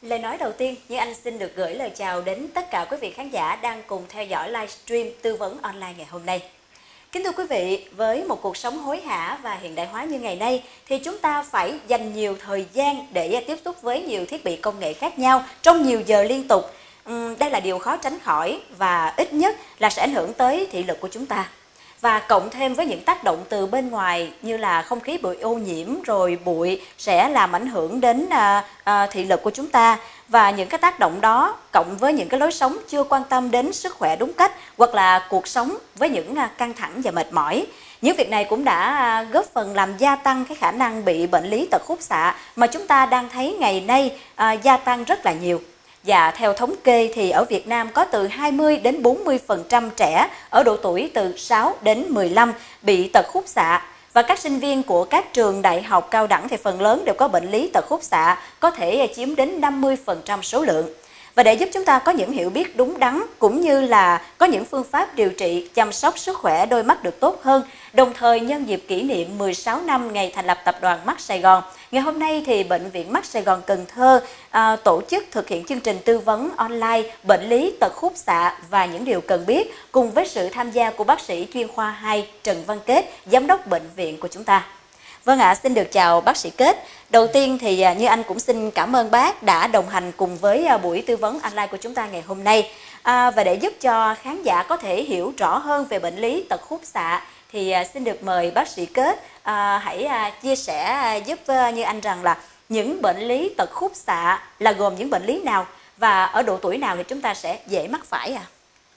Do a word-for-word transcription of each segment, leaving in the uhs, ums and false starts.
Lời nói đầu tiên, như anh xin được gửi lời chào đến tất cả quý vị khán giả đang cùng theo dõi livestream tư vấn online ngày hôm nay. Kính thưa quý vị, với một cuộc sống hối hả và hiện đại hóa như ngày nay thì chúng ta phải dành nhiều thời gian để tiếp xúc với nhiều thiết bị công nghệ khác nhau trong nhiều giờ liên tục. Uhm, đây là điều khó tránh khỏi và ít nhất là sẽ ảnh hưởng tới thị lực của chúng ta. Và cộng thêm với những tác động từ bên ngoài như là không khí bị ô nhiễm rồi bụi sẽ làm ảnh hưởng đến à, à, thị lực của chúng ta. Và những cái tác động đó cộng với những cái lối sống chưa quan tâm đến sức khỏe đúng cách hoặc là cuộc sống với những à, căng thẳng và mệt mỏi. Những việc này cũng đã à, góp phần làm gia tăng cái khả năng bị bệnh lý tật khúc xạ mà chúng ta đang thấy ngày nay à, gia tăng rất là nhiều. Và theo thống kê thì ở Việt Nam có từ hai mươi đến bốn mươi phần trăm trẻ ở độ tuổi từ sáu đến mười lăm bị tật khúc xạ. Và các sinh viên của các trường đại học cao đẳng thì phần lớn đều có bệnh lý tật khúc xạ, có thể chiếm đến năm mươi phần trăm số lượng. Và để giúp chúng ta có những hiểu biết đúng đắn cũng như là có những phương pháp điều trị chăm sóc sức khỏe đôi mắt được tốt hơn, đồng thời nhân dịp kỷ niệm mười sáu năm ngày thành lập Tập đoàn Mắt Sài Gòn, ngày hôm nay thì Bệnh viện Mắt Sài Gòn Cần Thơ à, tổ chức thực hiện chương trình tư vấn online bệnh lý tật khúc xạ và những điều cần biết cùng với sự tham gia của bác sĩ chuyên khoa hai Trần Văn Kết, giám đốc bệnh viện của chúng ta. Vâng ạ, à, xin được chào bác sĩ Kết. Đầu tiên thì như anh cũng xin cảm ơn bác đã đồng hành cùng với buổi tư vấn online của chúng ta ngày hôm nay. À, và để giúp cho khán giả có thể hiểu rõ hơn về bệnh lý tật khúc xạ thì à, xin được mời bác sĩ Kết à, hãy à, chia sẻ à, giúp à, như anh rằng là những bệnh lý tật khúc xạ là gồm những bệnh lý nào và ở độ tuổi nào thì chúng ta sẽ dễ mắc phải à?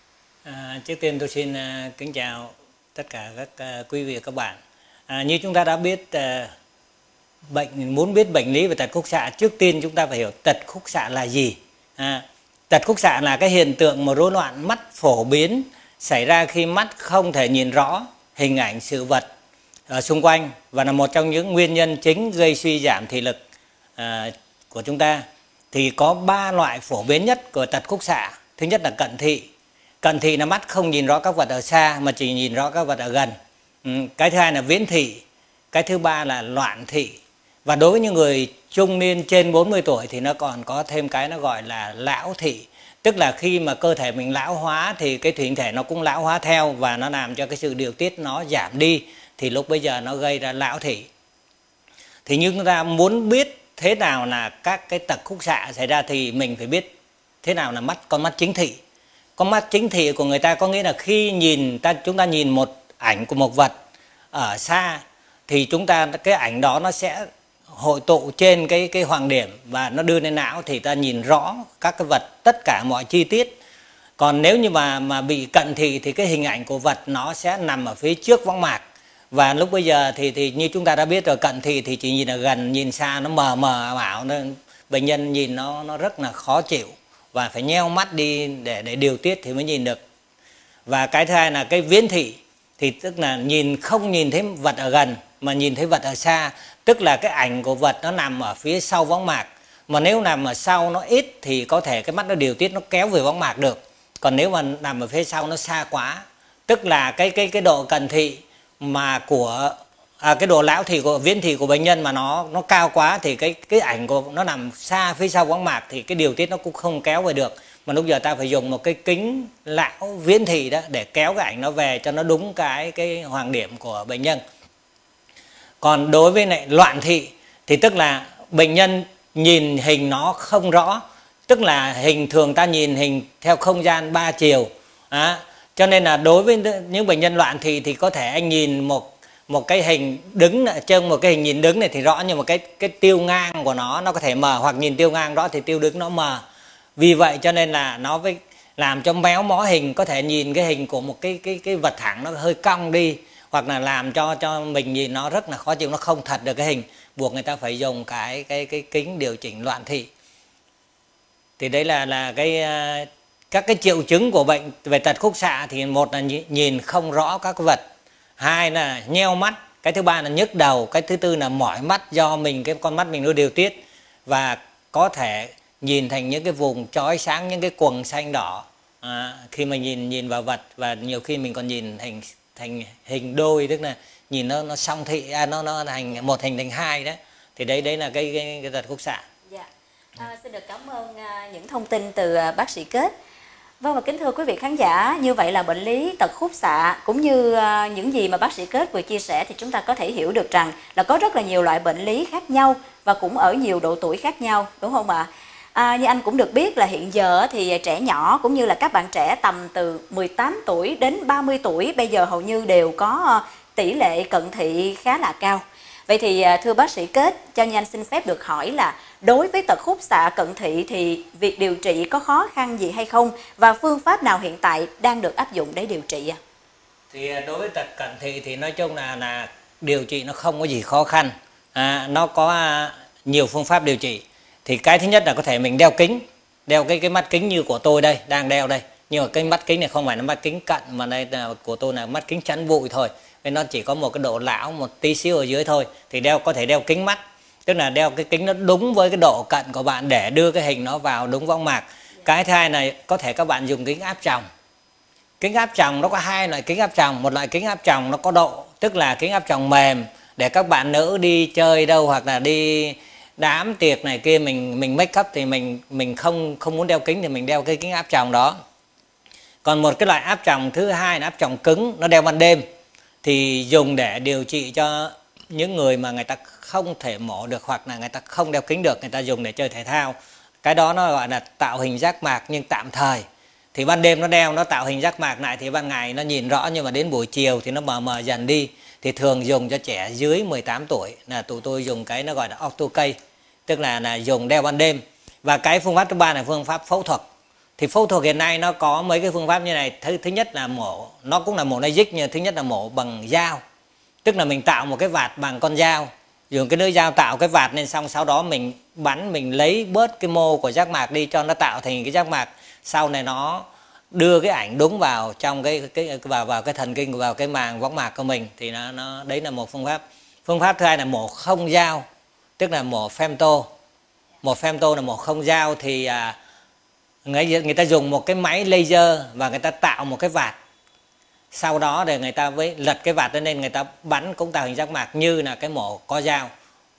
À, trước tiên tôi xin uh, kính chào tất cả các uh, quý vị và các bạn. À, như chúng ta đã biết, uh, bệnh muốn biết bệnh lý về tật khúc xạ, trước tiên chúng ta phải hiểu tật khúc xạ là gì. À, tật khúc xạ là cái hiện tượng một rối loạn mắt phổ biến xảy ra khi mắt không thể nhìn rõ hình ảnh sự vật ở xung quanh và là một trong những nguyên nhân chính gây suy giảm thị lực à, của chúng ta. Thì có ba loại phổ biến nhất của tật khúc xạ. Thứ nhất là cận thị. Cận thị là mắt không nhìn rõ các vật ở xa mà chỉ nhìn rõ các vật ở gần. Ừ, cái thứ hai là viễn thị. Cái thứ ba là loạn thị. Và đối với những người trung niên trên bốn mươi tuổi thì nó còn có thêm cái nó gọi là lão thị. Tức là khi mà cơ thể mình lão hóa thì cái thủy thể nó cũng lão hóa theo và nó làm cho cái sự điều tiết nó giảm đi. Thì lúc bây giờ nó gây ra lão thị. Thì như chúng ta muốn biết thế nào là các cái tật khúc xạ xảy ra thì mình phải biết thế nào là mắt con mắt chính thị. Con mắt chính thị của người ta có nghĩa là khi nhìn ta chúng ta nhìn một ảnh của một vật ở xa thì chúng ta cái ảnh đó nó sẽ hội tụ trên cái cái hoàng điểm và nó đưa lên não thì ta nhìn rõ các cái vật, tất cả mọi chi tiết. Còn nếu như mà mà bị cận thị thì cái hình ảnh của vật nó sẽ nằm ở phía trước võng mạc. Và lúc bây giờ thì thì như chúng ta đã biết rồi, cận thị thì chỉ nhìn ở gần, nhìn xa nó mờ mờ ảo, nên bệnh nhân nhìn nó nó rất là khó chịu và phải nheo mắt đi để để điều tiết thì mới nhìn được. Và cái thứ hai là cái viễn thị, thì tức là nhìn không nhìn thấy vật ở gần mà nhìn thấy vật ở xa, tức là cái ảnh của vật nó nằm ở phía sau võng mạc, mà nếu nằm ở sau nó ít thì có thể cái mắt nó điều tiết nó kéo về võng mạc được. Còn nếu mà nằm ở phía sau nó xa quá, tức là cái cái cái độ cận thị mà của à, cái độ lão thị của viễn thị của bệnh nhân mà nó nó cao quá thì cái cái ảnh của nó nằm xa phía sau võng mạc thì cái điều tiết nó cũng không kéo về được. Mà lúc giờ ta phải dùng một cái kính lão viễn thị đó để kéo cái ảnh nó về cho nó đúng cái cái hoàng điểm của bệnh nhân. Còn đối với lại loạn thị thì tức là bệnh nhân nhìn hình nó không rõ, tức là hình thường ta nhìn hình theo không gian ba chiều. À, cho nên là đối với những bệnh nhân loạn thị thì có thể anh nhìn một một cái hình đứng trên một cái hình nhìn đứng này thì rõ, nhưng mà cái cái tiêu ngang của nó nó có thể mờ, hoặc nhìn tiêu ngang đó thì tiêu đứng nó mờ. Vì vậy cho nên là nó với làm cho méo mó hình, có thể nhìn cái hình của một cái cái cái vật thẳng nó hơi cong đi, hoặc là làm cho cho mình nhìn nó rất là khó chịu, nó không thật được cái hình, buộc người ta phải dùng cái cái cái kính điều chỉnh loạn thị. Thì đấy là là cái các cái triệu chứng của bệnh về tật khúc xạ thì một là nhìn không rõ các vật, hai là nheo mắt, cái thứ ba là nhức đầu, cái thứ tư là mỏi mắt do mình cái con mắt mình nó điều tiết, và có thể nhìn thành những cái vùng chói sáng, những cái quầng xanh đỏ à, khi mà nhìn nhìn vào vật, và nhiều khi mình còn nhìn thành thành hình đôi, tức là nhìn nó nó song thị à, nó nó thành một hình thành hai đấy. Thì đấy đấy là cái cái, cái tật khúc xạ. Dạ. À, xin được cảm ơn à, những thông tin từ à, bác sĩ Kết. Vâng, và kính thưa quý vị khán giả, như vậy là bệnh lý tật khúc xạ cũng như à, những gì mà bác sĩ Kết vừa chia sẻ thì chúng ta có thể hiểu được rằng là có rất là nhiều loại bệnh lý khác nhau và cũng ở nhiều độ tuổi khác nhau, đúng không ạ? À, như anh cũng được biết là hiện giờ thì trẻ nhỏ cũng như là các bạn trẻ tầm từ mười tám tuổi đến ba mươi tuổi bây giờ hầu như đều có tỷ lệ cận thị khá là cao. Vậy thì thưa bác sĩ Kết, cho như anh xin phép được hỏi là đối với tật khúc xạ cận thị thì việc điều trị có khó khăn gì hay không và phương pháp nào hiện tại đang được áp dụng để điều trị ạ? Thì đối với tật cận thị thì nói chung là là điều trị nó không có gì khó khăn, à, nó có nhiều phương pháp điều trị. Thì cái thứ nhất là có thể mình đeo kính, đeo cái cái mắt kính như của tôi đây, đang đeo đây. Nhưng mà cái mắt kính này không phải là mắt kính cận mà đây là của tôi là mắt kính chắn bụi thôi. Nên nó chỉ có một cái độ lão một tí xíu ở dưới thôi. Thì đeo có thể đeo kính mắt, tức là đeo cái kính nó đúng với cái độ cận của bạn để đưa cái hình nó vào đúng võng mạc. Cái thứ hai này có thể các bạn dùng kính áp tròng. Kính áp tròng nó có hai loại kính áp tròng. Một loại kính áp tròng nó có độ, tức là kính áp tròng mềm để các bạn nữ đi chơi đâu hoặc là đi đám tiệc này kia mình mình make up thì mình mình không không muốn đeo kính thì mình đeo cái kính áp tròng đó. Còn một cái loại áp tròng thứ hai là áp tròng cứng, nó đeo ban đêm thì dùng để điều trị cho những người mà người ta không thể mổ được hoặc là người ta không đeo kính được, người ta dùng để chơi thể thao. Cái đó nó gọi là tạo hình giác mạc nhưng tạm thời. Thì ban đêm nó đeo nó tạo hình giác mạc lại thì ban ngày nó nhìn rõ, nhưng mà đến buổi chiều thì nó mờ mờ dần đi. Thì thường dùng cho trẻ dưới mười tám tuổi là tụi tôi dùng cái nó gọi là Octocase, tức là là dùng đeo ban đêm. Và cái phương pháp thứ ba là phương pháp phẫu thuật. Thì phẫu thuật hiện nay nó có mấy cái phương pháp như này. Thứ, thứ nhất là mổ, nó cũng là mổ laser, nhưng thứ nhất là mổ bằng dao, tức là mình tạo một cái vạt bằng con dao, dùng cái lưỡi dao tạo cái vạt lên, xong sau đó mình bắn, mình lấy bớt cái mô của giác mạc đi cho nó tạo thành cái giác mạc. Sau này nó đưa cái ảnh đúng vào trong cái cái vào vào cái thần kinh, vào cái màng võng mạc của mình. Thì nó nó đấy là một phương pháp. Phương pháp thứ hai là mổ không dao, tức là mổ femto. Mổ femto là mổ không dao thì à, người, người ta dùng một cái máy laser và người ta tạo một cái vạt. Sau đó để người ta với lật cái vạt lên, người ta bắn cũng tạo hình giác mạc như là cái mổ có dao,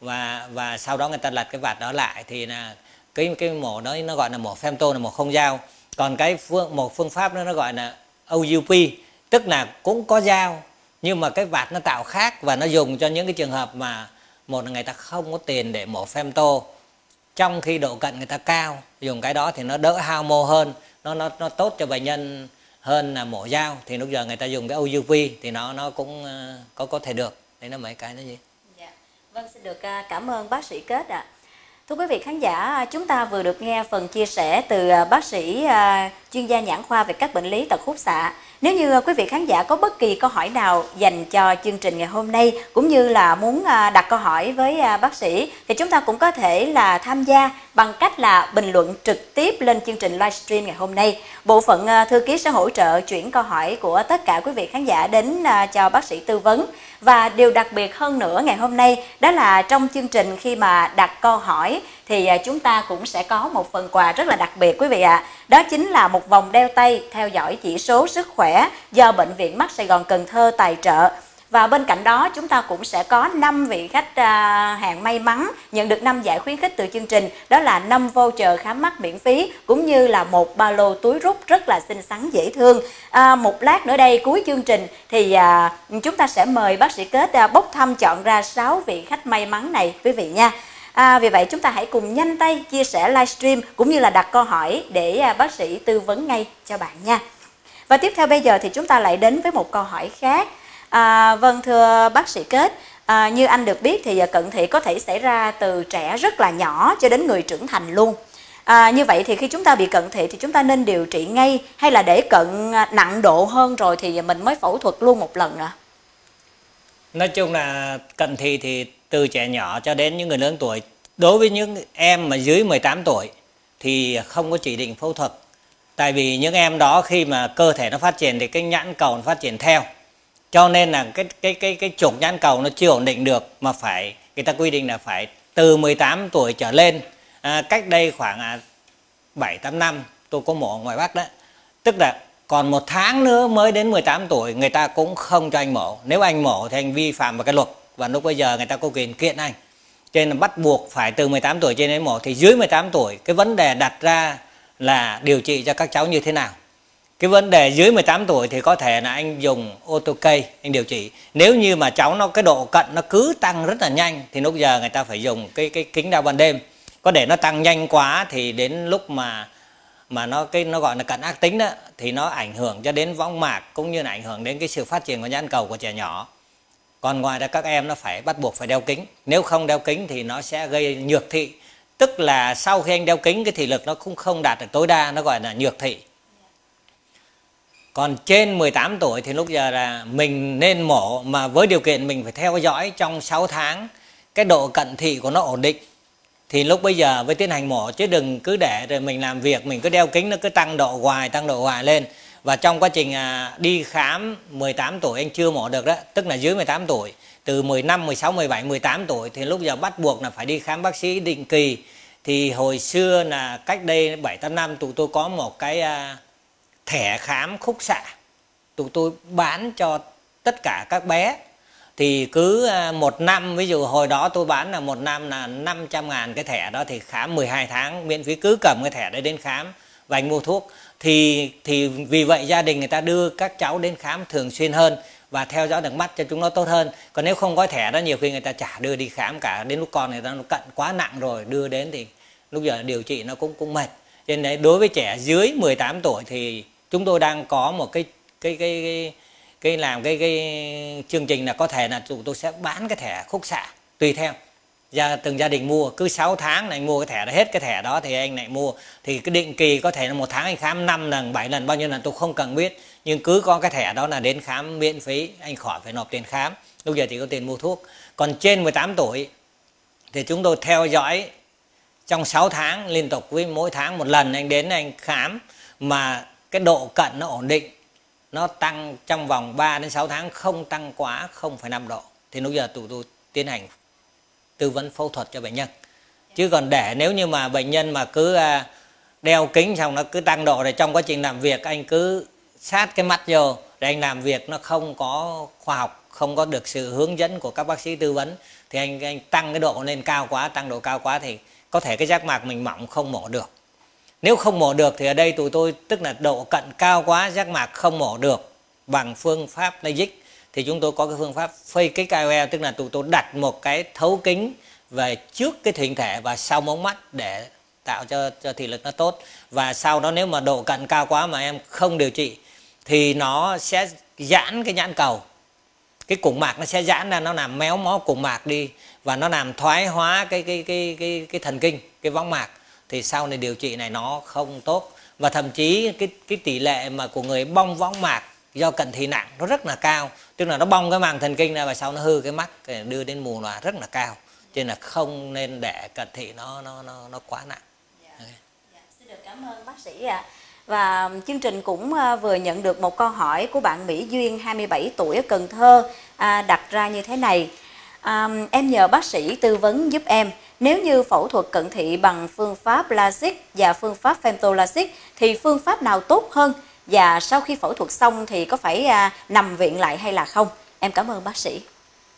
và và sau đó người ta lật cái vạt đó lại thì là cái cái mổ đó nó gọi là mổ femto, là mổ không dao. Còn cái phương một phương pháp nữa nó gọi là o u pê, tức là cũng có dao nhưng mà cái vạt nó tạo khác, và nó dùng cho những cái trường hợp mà một là người ta không có tiền để mổ femto trong khi độ cận người ta cao, dùng cái đó thì nó đỡ hao mô hơn, nó nó nó tốt cho bệnh nhân hơn là mổ dao. Thì lúc giờ người ta dùng cái o u pê thì nó nó cũng có có thể được. Đấy là mấy cái đó gì. Dạ. Vâng, xin được cảm ơn bác sĩ Kết ạ. À. Thưa quý vị khán giả, chúng ta vừa được nghe phần chia sẻ từ bác sĩ chuyên gia nhãn khoa về các bệnh lý tật khúc xạ. Nếu như quý vị khán giả có bất kỳ câu hỏi nào dành cho chương trình ngày hôm nay, cũng như là muốn đặt câu hỏi với bác sĩ, thì chúng ta cũng có thể là tham gia bằng cách là bình luận trực tiếp lên chương trình livestream ngày hôm nay. Bộ phận thư ký sẽ hỗ trợ chuyển câu hỏi của tất cả quý vị khán giả đến cho bác sĩ tư vấn. Và điều đặc biệt hơn nữa ngày hôm nay đó là trong chương trình khi mà đặt câu hỏi thì chúng ta cũng sẽ có một phần quà rất là đặc biệt quý vị ạ. À. Đó chính là một vòng đeo tay theo dõi chỉ số sức khỏe do Bệnh viện Mắt Sài Gòn Cần Thơ tài trợ. Và bên cạnh đó chúng ta cũng sẽ có năm vị khách hàng may mắn nhận được năm giải khuyến khích từ chương trình. Đó là năm voucher khám mắt miễn phí cũng như là một ba lô túi rút rất là xinh xắn dễ thương. À, một lát nữa đây cuối chương trình thì à, chúng ta sẽ mời bác sĩ Kết à, bốc thăm chọn ra sáu vị khách may mắn này quý vị nha. À, vì vậy chúng ta hãy cùng nhanh tay chia sẻ livestream cũng như là đặt câu hỏi để à, bác sĩ tư vấn ngay cho bạn nha. Và tiếp theo bây giờ thì chúng ta lại đến với một câu hỏi khác. À, vâng thưa bác sĩ Kết, à, như anh được biết thì cận thị có thể xảy ra từ trẻ rất là nhỏ cho đến người trưởng thành luôn. À, như vậy thì khi chúng ta bị cận thị thì chúng ta nên điều trị ngay hay là để cận nặng độ hơn rồi thì mình mới phẫu thuật luôn một lần ạ? À? Nói chung là cận thị thì từ trẻ nhỏ cho đến những người lớn tuổi. Đối với những em mà dưới mười tám tuổi thì không có chỉ định phẫu thuật. Tại vì những em đó khi mà cơ thể nó phát triển thì cái nhãn cầu nó phát triển theo. Cho nên là cái cái cái cái trục nhãn cầu nó chưa ổn định được, mà phải người ta quy định là phải từ mười tám tuổi trở lên. À, cách đây khoảng bảy tám năm tôi có mổ ở ngoài Bắc đó. Tức là còn một tháng nữa mới đến mười tám tuổi người ta cũng không cho anh mổ. Nếu anh mổ thì anh vi phạm vào cái luật và lúc bây giờ người ta có quyền kiện anh. cho nên là bắt buộc phải từ mười tám tuổi trên đến mổ. Thì dưới mười tám tuổi cái vấn đề đặt ra là điều trị cho các cháu như thế nào. Cái vấn đề dưới mười tám tuổi thì có thể là anh dùng auto cây anh điều trị. Nếu như mà cháu nó cái độ cận nó cứ tăng rất là nhanh thì lúc giờ người ta phải dùng cái cái kính đao ban đêm. Có để nó tăng nhanh quá thì đến lúc mà mà nó cái nó gọi là cận ác tính đó thì nó ảnh hưởng cho đến võng mạc cũng như là ảnh hưởng đến cái sự phát triển của nhãn cầu của trẻ nhỏ. Còn ngoài ra các em nó phải bắt buộc phải đeo kính. Nếu không đeo kính thì nó sẽ gây nhược thị. Tức là sau khi anh đeo kính cái thị lực nó cũng không đạt được tối đa, nó gọi là nhược thị. Còn trên mười tám tuổi thì lúc giờ là mình nên mổ, mà với điều kiện mình phải theo dõi trong sáu tháng cái độ cận thị của nó ổn định. Thì lúc bây giờ với tiến hành mổ, chứ đừng cứ để rồi mình làm việc mình cứ đeo kính nó cứ tăng độ hoài tăng độ hoài lên. Và trong quá trình à, đi khám mười tám tuổi anh chưa mổ được đó, tức là dưới mười tám tuổi, từ mười lăm, mười sáu, mười bảy, mười tám tuổi thì lúc giờ bắt buộc là phải đi khám bác sĩ định kỳ. Thì hồi xưa là cách đây bảy tám năm tụi tôi có một cái à, thẻ khám khúc xạ, tụi tôi bán cho tất cả các bé. Thì cứ một năm, ví dụ hồi đó tôi bán là một năm là năm trăm ngàn cái thẻ đó, thì khám mười hai tháng miễn phí, cứ cầm cái thẻ đấy đến khám và anh mua thuốc. Thì thì vì vậy gia đình người ta đưa các cháu đến khám thường xuyên hơn và theo dõi được mắt cho chúng nó tốt hơn. Còn nếu không có thẻ đó nhiều khi người ta chả đưa đi khám cả, đến lúc con người ta nó cận quá nặng rồi đưa đến thì lúc giờ điều trị nó cũng cũng mệt. Cho nên đấy, đối với trẻ dưới mười tám tuổi thì chúng tôi đang có một cái cái cái, cái cái làm cái cái chương trình là có thể là tụi tôi sẽ bán cái thẻ khúc xạ tùy theo gia từng gia đình mua. Cứ sáu tháng là anh mua cái thẻ đó, hết cái thẻ đó thì anh lại mua. Thì cái định kỳ có thể là một tháng anh khám năm lần, bảy lần, bao nhiêu lần tôi không cần biết, nhưng cứ có cái thẻ đó là đến khám miễn phí, anh khỏi phải nộp tiền khám, lúc giờ chỉ có tiền mua thuốc. Còn trên mười tám tuổi thì chúng tôi theo dõi trong sáu tháng liên tục, với mỗi tháng một lần anh đến anh khám, mà cái độ cận nó ổn định, nó tăng trong vòng ba đến sáu tháng, không tăng quá không phẩy năm độ, thì lúc giờ tụi tôi tiến hành tư vấn phẫu thuật cho bệnh nhân. Chứ còn để nếu như mà bệnh nhân mà cứ đeo kính xong nó cứ tăng độ, rồi trong quá trình làm việc anh cứ sát cái mắt vô để anh làm việc nó không có khoa học, không có được sự hướng dẫn của các bác sĩ tư vấn, thì anh anh tăng cái độ lên cao quá, tăng độ cao quá thì có thể cái giác mạc mình mỏng không mổ được. Nếu không mổ được thì ở đây tụi tôi tức là độ cận cao quá, giác mạc không mổ được bằng phương pháp LASIK, thì chúng tôi có cái phương pháp phây kích i o lờ, tức là tụi tôi đặt một cái thấu kính về trước cái thủy thể và sau mống mắt để tạo cho cho thị lực nó tốt. Và sau đó nếu mà độ cận cao quá mà em không điều trị thì nó sẽ giãn cái nhãn cầu, cái củng mạc nó sẽ giãn ra, nó làm méo mó củng mạc đi và nó làm thoái hóa cái cái cái cái cái thần kinh, cái võng mạc. Thì sau này điều trị này nó không tốt, và thậm chí cái cái tỷ lệ mà của người bong võng mạc do cận thị nặng nó rất là cao, tức là nó bong cái màng thần kinh ra và sau nó hư cái mắt, đưa đến mù lòa rất là cao. Cho nên là không nên để cận thị nó nó nó nó quá nặng. Dạ. Dạ. Xin được cảm ơn bác sĩ ạ. À. Và chương trình cũng vừa nhận được một câu hỏi của bạn Mỹ Duyên, hai mươi bảy tuổi ở Cần Thơ, à, đặt ra như thế này: à, em nhờ bác sĩ tư vấn giúp em, nếu như phẫu thuật cận thị bằng phương pháp LASIK và phương pháp femtolasic thì phương pháp nào tốt hơn, và sau khi phẫu thuật xong thì có phải à, nằm viện lại hay là không? Em cảm ơn bác sĩ.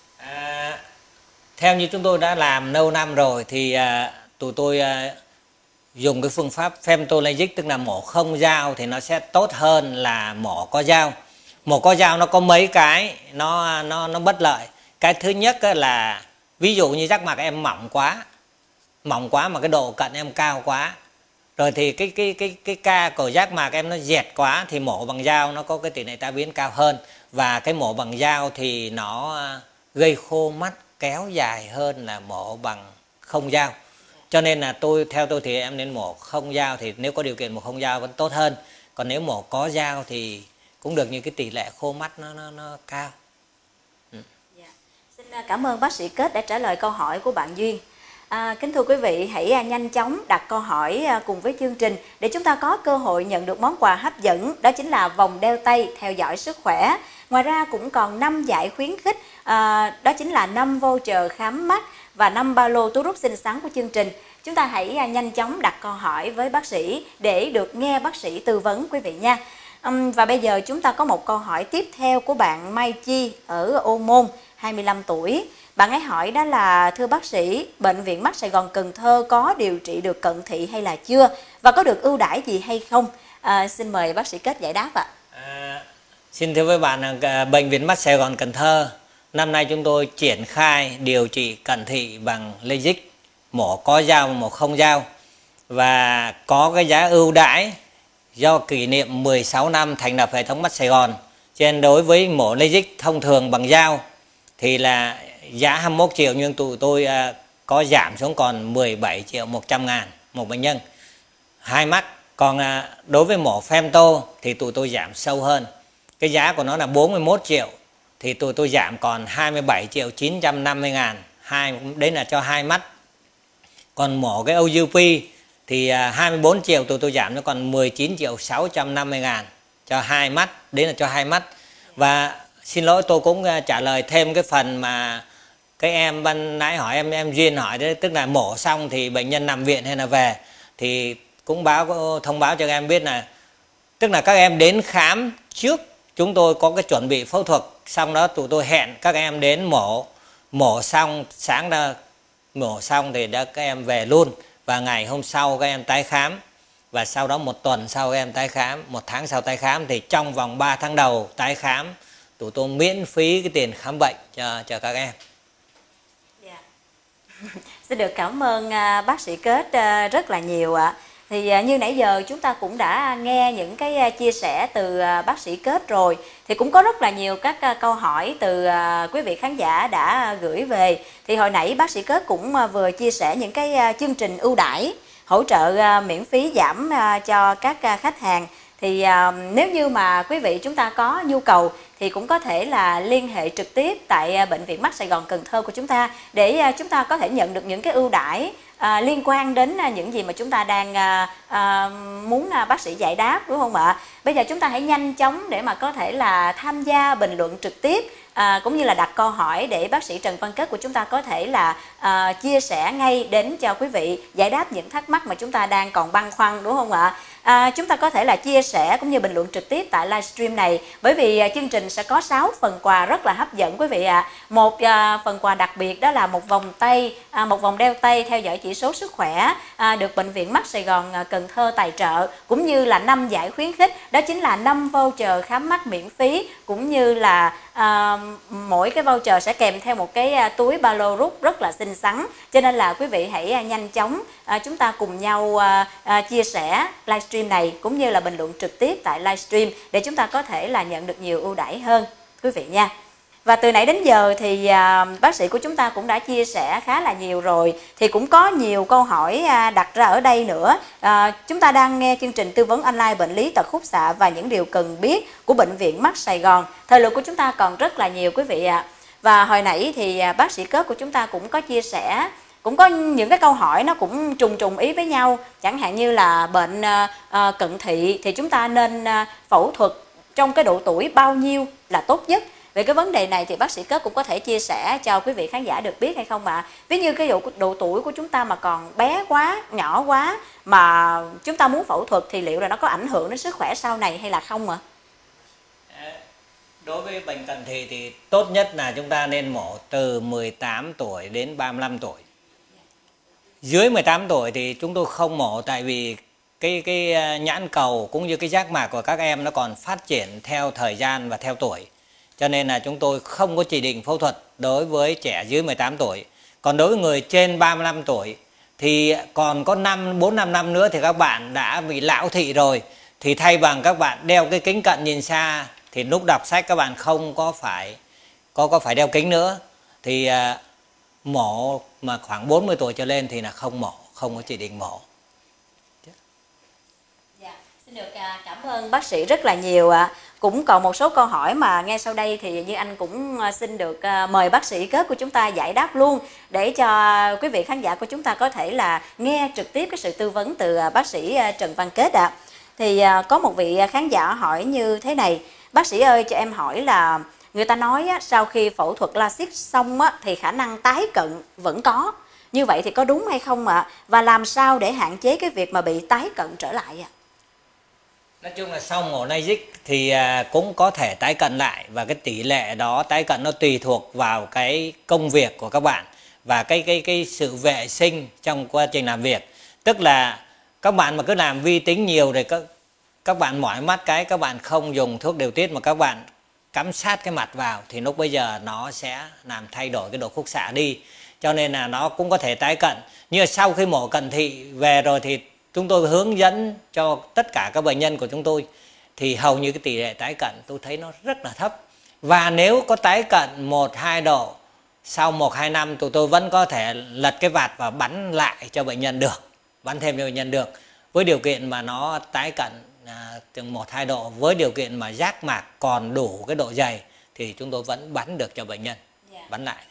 À, theo như chúng tôi đã làm lâu năm rồi thì à, tụi tôi à, dùng cái phương pháp femtolasic, tức là mổ không dao, thì nó sẽ tốt hơn là mổ có dao. Mổ có dao nó có mấy cái nó nó nó bất lợi. Cái thứ nhất là ví dụ như giác mạc em mỏng quá, mỏng quá mà cái độ cận em cao quá, rồi thì cái cái cái cái ca của giác mạc em nó dẹt quá, thì mổ bằng dao nó có cái tỷ lệ tai biến cao hơn. Và cái mổ bằng dao thì nó gây khô mắt kéo dài hơn là mổ bằng không dao. Cho nên là tôi theo tôi thì em nên mổ không dao, thì nếu có điều kiện mổ không dao vẫn tốt hơn. Còn nếu mổ có dao thì cũng được, như cái tỷ lệ khô mắt nó nó, nó cao. Ừ. Dạ. Xin cảm ơn bác sĩ Kết đã trả lời câu hỏi của bạn Duyên. À, kính thưa quý vị, hãy nhanh chóng đặt câu hỏi cùng với chương trình để chúng ta có cơ hội nhận được món quà hấp dẫn, đó chính là vòng đeo tay theo dõi sức khỏe. Ngoài ra cũng còn năm giải khuyến khích, à, đó chính là năm voucher khám mắt và năm ba lô túi rút xinh xắn của chương trình. Chúng ta hãy nhanh chóng đặt câu hỏi với bác sĩ để được nghe bác sĩ tư vấn quý vị nha. Um, và bây giờ chúng ta có một câu hỏi tiếp theo của bạn Mai Chi ở Ô Môn, hai mươi lăm tuổi. Bạn ấy hỏi đó là: thưa bác sĩ, Bệnh viện Mắt Sài Gòn Cần Thơ có điều trị được cận thị hay là chưa? Và có được ưu đãi gì hay không? À, xin mời bác sĩ Kết giải đáp ạ. À, xin thưa với bạn, Bệnh viện Mắt Sài Gòn Cần Thơ năm nay chúng tôi triển khai điều trị cận thị bằng LASIK, mổ có dao và mổ không dao, và có cái giá ưu đãi do kỷ niệm mười sáu năm thành lập hệ thống mắt Sài Gòn. Cho nên đối với mổ LASIK thông thường bằng dao thì là giá hai mươi mốt triệu, nhưng tụi tôi à, có giảm xuống còn mười bảy triệu một trăm ngàn một bệnh nhân hai mắt. Còn à, đối với mổ femto thì tụi tôi giảm sâu hơn. Cái giá của nó là bốn mươi mốt triệu thì tụi tôi giảm còn hai mươi bảy triệu chín trăm năm mươi ngàn, hai, đấy là cho hai mắt. Còn mổ cái o u pê thì à, hai mươi bốn triệu tụi tôi giảm nó còn mười chín triệu sáu trăm năm mươi ngàn cho hai mắt, đấy là cho hai mắt. Và xin lỗi, tôi cũng trả lời thêm cái phần mà cái em ban nãy hỏi em em Duyên hỏi đấy, tức là mổ xong thì bệnh nhân nằm viện hay là về, thì cũng báo thông báo cho các em biết là tức là các em đến khám trước, chúng tôi có cái chuẩn bị phẫu thuật, xong đó tụi tôi hẹn các em đến mổ, mổ xong sáng ra mổ xong thì đã các em về luôn, và ngày hôm sau các em tái khám, và sau đó một tuần sau các em tái khám, một tháng sau tái khám, thì trong vòng ba tháng đầu tái khám tụi tôi miễn phí cái tiền khám bệnh cho cho các em. Yeah. Xin được cảm ơn uh, bác sĩ Kết uh, rất là nhiều ạ. Thì uh, như nãy giờ chúng ta cũng đã nghe những cái uh, chia sẻ từ uh, bác sĩ Kết rồi, thì cũng có rất là nhiều các uh, câu hỏi từ uh, quý vị khán giả đã uh, gửi về. Thì hồi nãy bác sĩ Kết cũng uh, vừa chia sẻ những cái uh, chương trình ưu đãi hỗ trợ uh, miễn phí giảm uh, cho các uh, khách hàng. Thì uh, nếu như mà quý vị chúng ta có nhu cầu thì cũng có thể là liên hệ trực tiếp tại uh, Bệnh viện Mắt Sài Gòn Cần Thơ của chúng ta để uh, chúng ta có thể nhận được những cái ưu đãi uh, liên quan đến uh, những gì mà chúng ta đang uh, uh, muốn uh, bác sĩ giải đáp, đúng không ạ? Bây giờ chúng ta hãy nhanh chóng để mà có thể là tham gia bình luận trực tiếp À, cũng như là đặt câu hỏi để bác sĩ Trần Văn Kết của chúng ta có thể là à, chia sẻ ngay đến cho quý vị, giải đáp những thắc mắc mà chúng ta đang còn băn khoăn, đúng không ạ? À, chúng ta có thể là chia sẻ cũng như bình luận trực tiếp tại livestream này, bởi vì à, chương trình sẽ có sáu phần quà rất là hấp dẫn quý vị ạ. À. Một à, phần quà đặc biệt đó là một vòng tay, à, một vòng đeo tay theo dõi chỉ số sức khỏe à, được Bệnh viện Mắt Sài Gòn à, Cần Thơ tài trợ, cũng như là năm giải khuyến khích, đó chính là năm voucher khám mắt miễn phí, cũng như là à, mỗi cái voucher sẽ kèm theo một cái à, túi ba lô rút rất là xinh xắn. Cho nên là quý vị hãy à, nhanh chóng à, chúng ta cùng nhau à, à, chia sẻ livestream này cũng như là bình luận trực tiếp tại livestream để chúng ta có thể là nhận được nhiều ưu đãi hơn quý vị nha. Và từ nãy đến giờ thì à, bác sĩ của chúng ta cũng đã chia sẻ khá là nhiều rồi, thì cũng có nhiều câu hỏi à, đặt ra ở đây nữa. À, chúng ta đang nghe chương trình tư vấn online bệnh lý tật khúc xạ và những điều cần biết của Bệnh viện Mắt Sài Gòn. Thời lượng của chúng ta còn rất là nhiều quý vị ạ. À. Và hồi nãy thì à, bác sĩ Kết của chúng ta cũng có chia sẻ, cũng có những cái câu hỏi nó cũng trùng trùng ý với nhau, chẳng hạn như là bệnh à, à, cận thị thì chúng ta nên à, phẫu thuật trong cái độ tuổi bao nhiêu là tốt nhất. Về cái vấn đề này thì bác sĩ Kết cũng có thể chia sẻ cho quý vị khán giả được biết hay không ạ? À? Ví như cái độ, độ tuổi của chúng ta mà còn bé quá, nhỏ quá mà chúng ta muốn phẫu thuật thì liệu là nó có ảnh hưởng đến sức khỏe sau này hay là không ạ? À? Đối với bệnh cận thị thì tốt nhất là chúng ta nên mổ từ mười tám tuổi đến ba mươi lăm tuổi. Dưới mười tám tuổi thì chúng tôi không mổ, tại vì cái cái nhãn cầu cũng như cái giác mạc của các em nó còn phát triển theo thời gian và theo tuổi. Cho nên là chúng tôi không có chỉ định phẫu thuật đối với trẻ dưới mười tám tuổi. Còn đối với người trên ba mươi lăm tuổi thì còn có năm bốn năm năm nữa thì các bạn đã bị lão thị rồi, thì thay bằng các bạn đeo cái kính cận nhìn xa thì lúc đọc sách các bạn không có phải có có phải đeo kính nữa. Thì à, mổ mà khoảng bốn mươi tuổi trở lên thì là không mổ, không có chỉ định mổ. Dạ, xin được cảm ơn bác sĩ rất là nhiều ạ. À. Cũng còn một số câu hỏi mà ngay sau đây thì như anh cũng xin được mời bác sĩ Kết của chúng ta giải đáp luôn, để cho quý vị khán giả của chúng ta có thể là nghe trực tiếp cái sự tư vấn từ bác sĩ Trần Văn Kết ạ. À. Thì có một vị khán giả hỏi như thế này: bác sĩ ơi, cho em hỏi là người ta nói á, sau khi phẫu thuật LASIK xong á, thì khả năng tái cận vẫn có. Như vậy thì có đúng hay không ạ? À? Và làm sao để hạn chế cái việc mà bị tái cận trở lại ạ? À? Nói chung là sau mổ LASIK thì cũng có thể tái cận lại, và cái tỷ lệ đó tái cận nó tùy thuộc vào cái công việc của các bạn và cái cái cái sự vệ sinh trong quá trình làm việc. Tức là các bạn mà cứ làm vi tính nhiều thì các các bạn mỏi mắt cái các bạn không dùng thuốc điều tiết mà các bạn cắm sát cái mặt vào thì lúc bây giờ nó sẽ làm thay đổi cái độ khúc xạ đi, cho nên là nó cũng có thể tái cận. Nhưng mà sau khi mổ cận thị về rồi thì chúng tôi hướng dẫn cho tất cả các bệnh nhân của chúng tôi thì hầu như cái tỷ lệ tái cận tôi thấy nó rất là thấp. Và nếu có tái cận một hai độ sau một hai năm, tụi tôi vẫn có thể lật cái vạt và bắn lại cho bệnh nhân được, bắn thêm cho bệnh nhân được, với điều kiện mà nó tái cận à, từng một hai độ, với điều kiện mà giác mạc còn đủ cái độ dày thì chúng tôi vẫn bắn được cho bệnh nhân. Dạ. Bắn lại.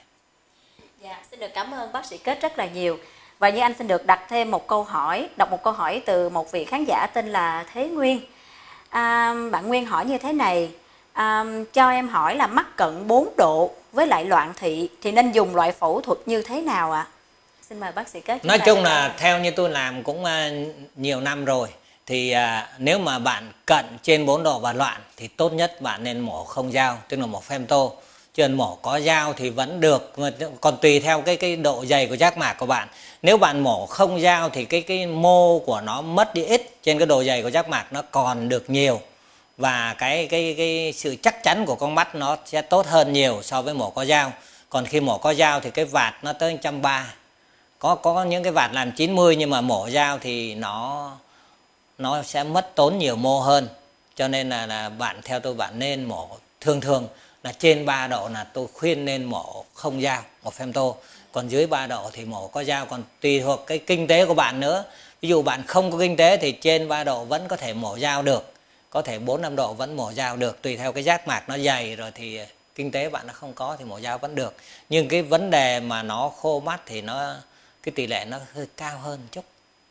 Dạ, xin được cảm ơn bác sĩ Kết rất là nhiều. Và như anh xin được đặt thêm một câu hỏi, đọc một câu hỏi từ một vị khán giả tên là Thế Nguyên. À, bạn Nguyên hỏi như thế này: à, cho em hỏi là mắc cận bốn độ với lại loạn thị thì nên dùng loại phẫu thuật như thế nào ạ? À? Xin mời bác sĩ Kết. Nói chung là theo như tôi làm cũng uh, nhiều năm rồi thì uh, nếu mà bạn cận trên bốn độ và loạn thì tốt nhất bạn nên mổ không dao, tức là mổ femto. Chứ mổ có dao thì vẫn được, còn tùy theo cái cái độ dày của giác mạc của bạn. Nếu bạn mổ không dao thì cái cái mô của nó mất đi ít, trên cái độ dày của giác mạc nó còn được nhiều, và cái cái cái sự chắc chắn của con mắt nó sẽ tốt hơn nhiều so với mổ có dao. Còn khi mổ có dao thì cái vạt nó tới một trăm ba mươi. Có có những cái vạt làm chín mươi nhưng mà mổ dao thì nó nó sẽ mất tốn nhiều mô hơn. Cho nên là, là bạn theo tôi bạn nên mổ thường thường là trên ba độ là tôi khuyên nên mổ không dao, một femto. Còn dưới ba độ thì mổ có dao, còn tùy thuộc cái kinh tế của bạn nữa. Ví dụ bạn không có kinh tế thì trên ba độ vẫn có thể mổ dao được, có thể bốn năm độ vẫn mổ dao được, tùy theo cái giác mạc nó dày rồi thì kinh tế bạn nó không có thì mổ dao vẫn được. Nhưng cái vấn đề mà nó khô mắt thì nó cái tỷ lệ nó hơi cao hơn một chút,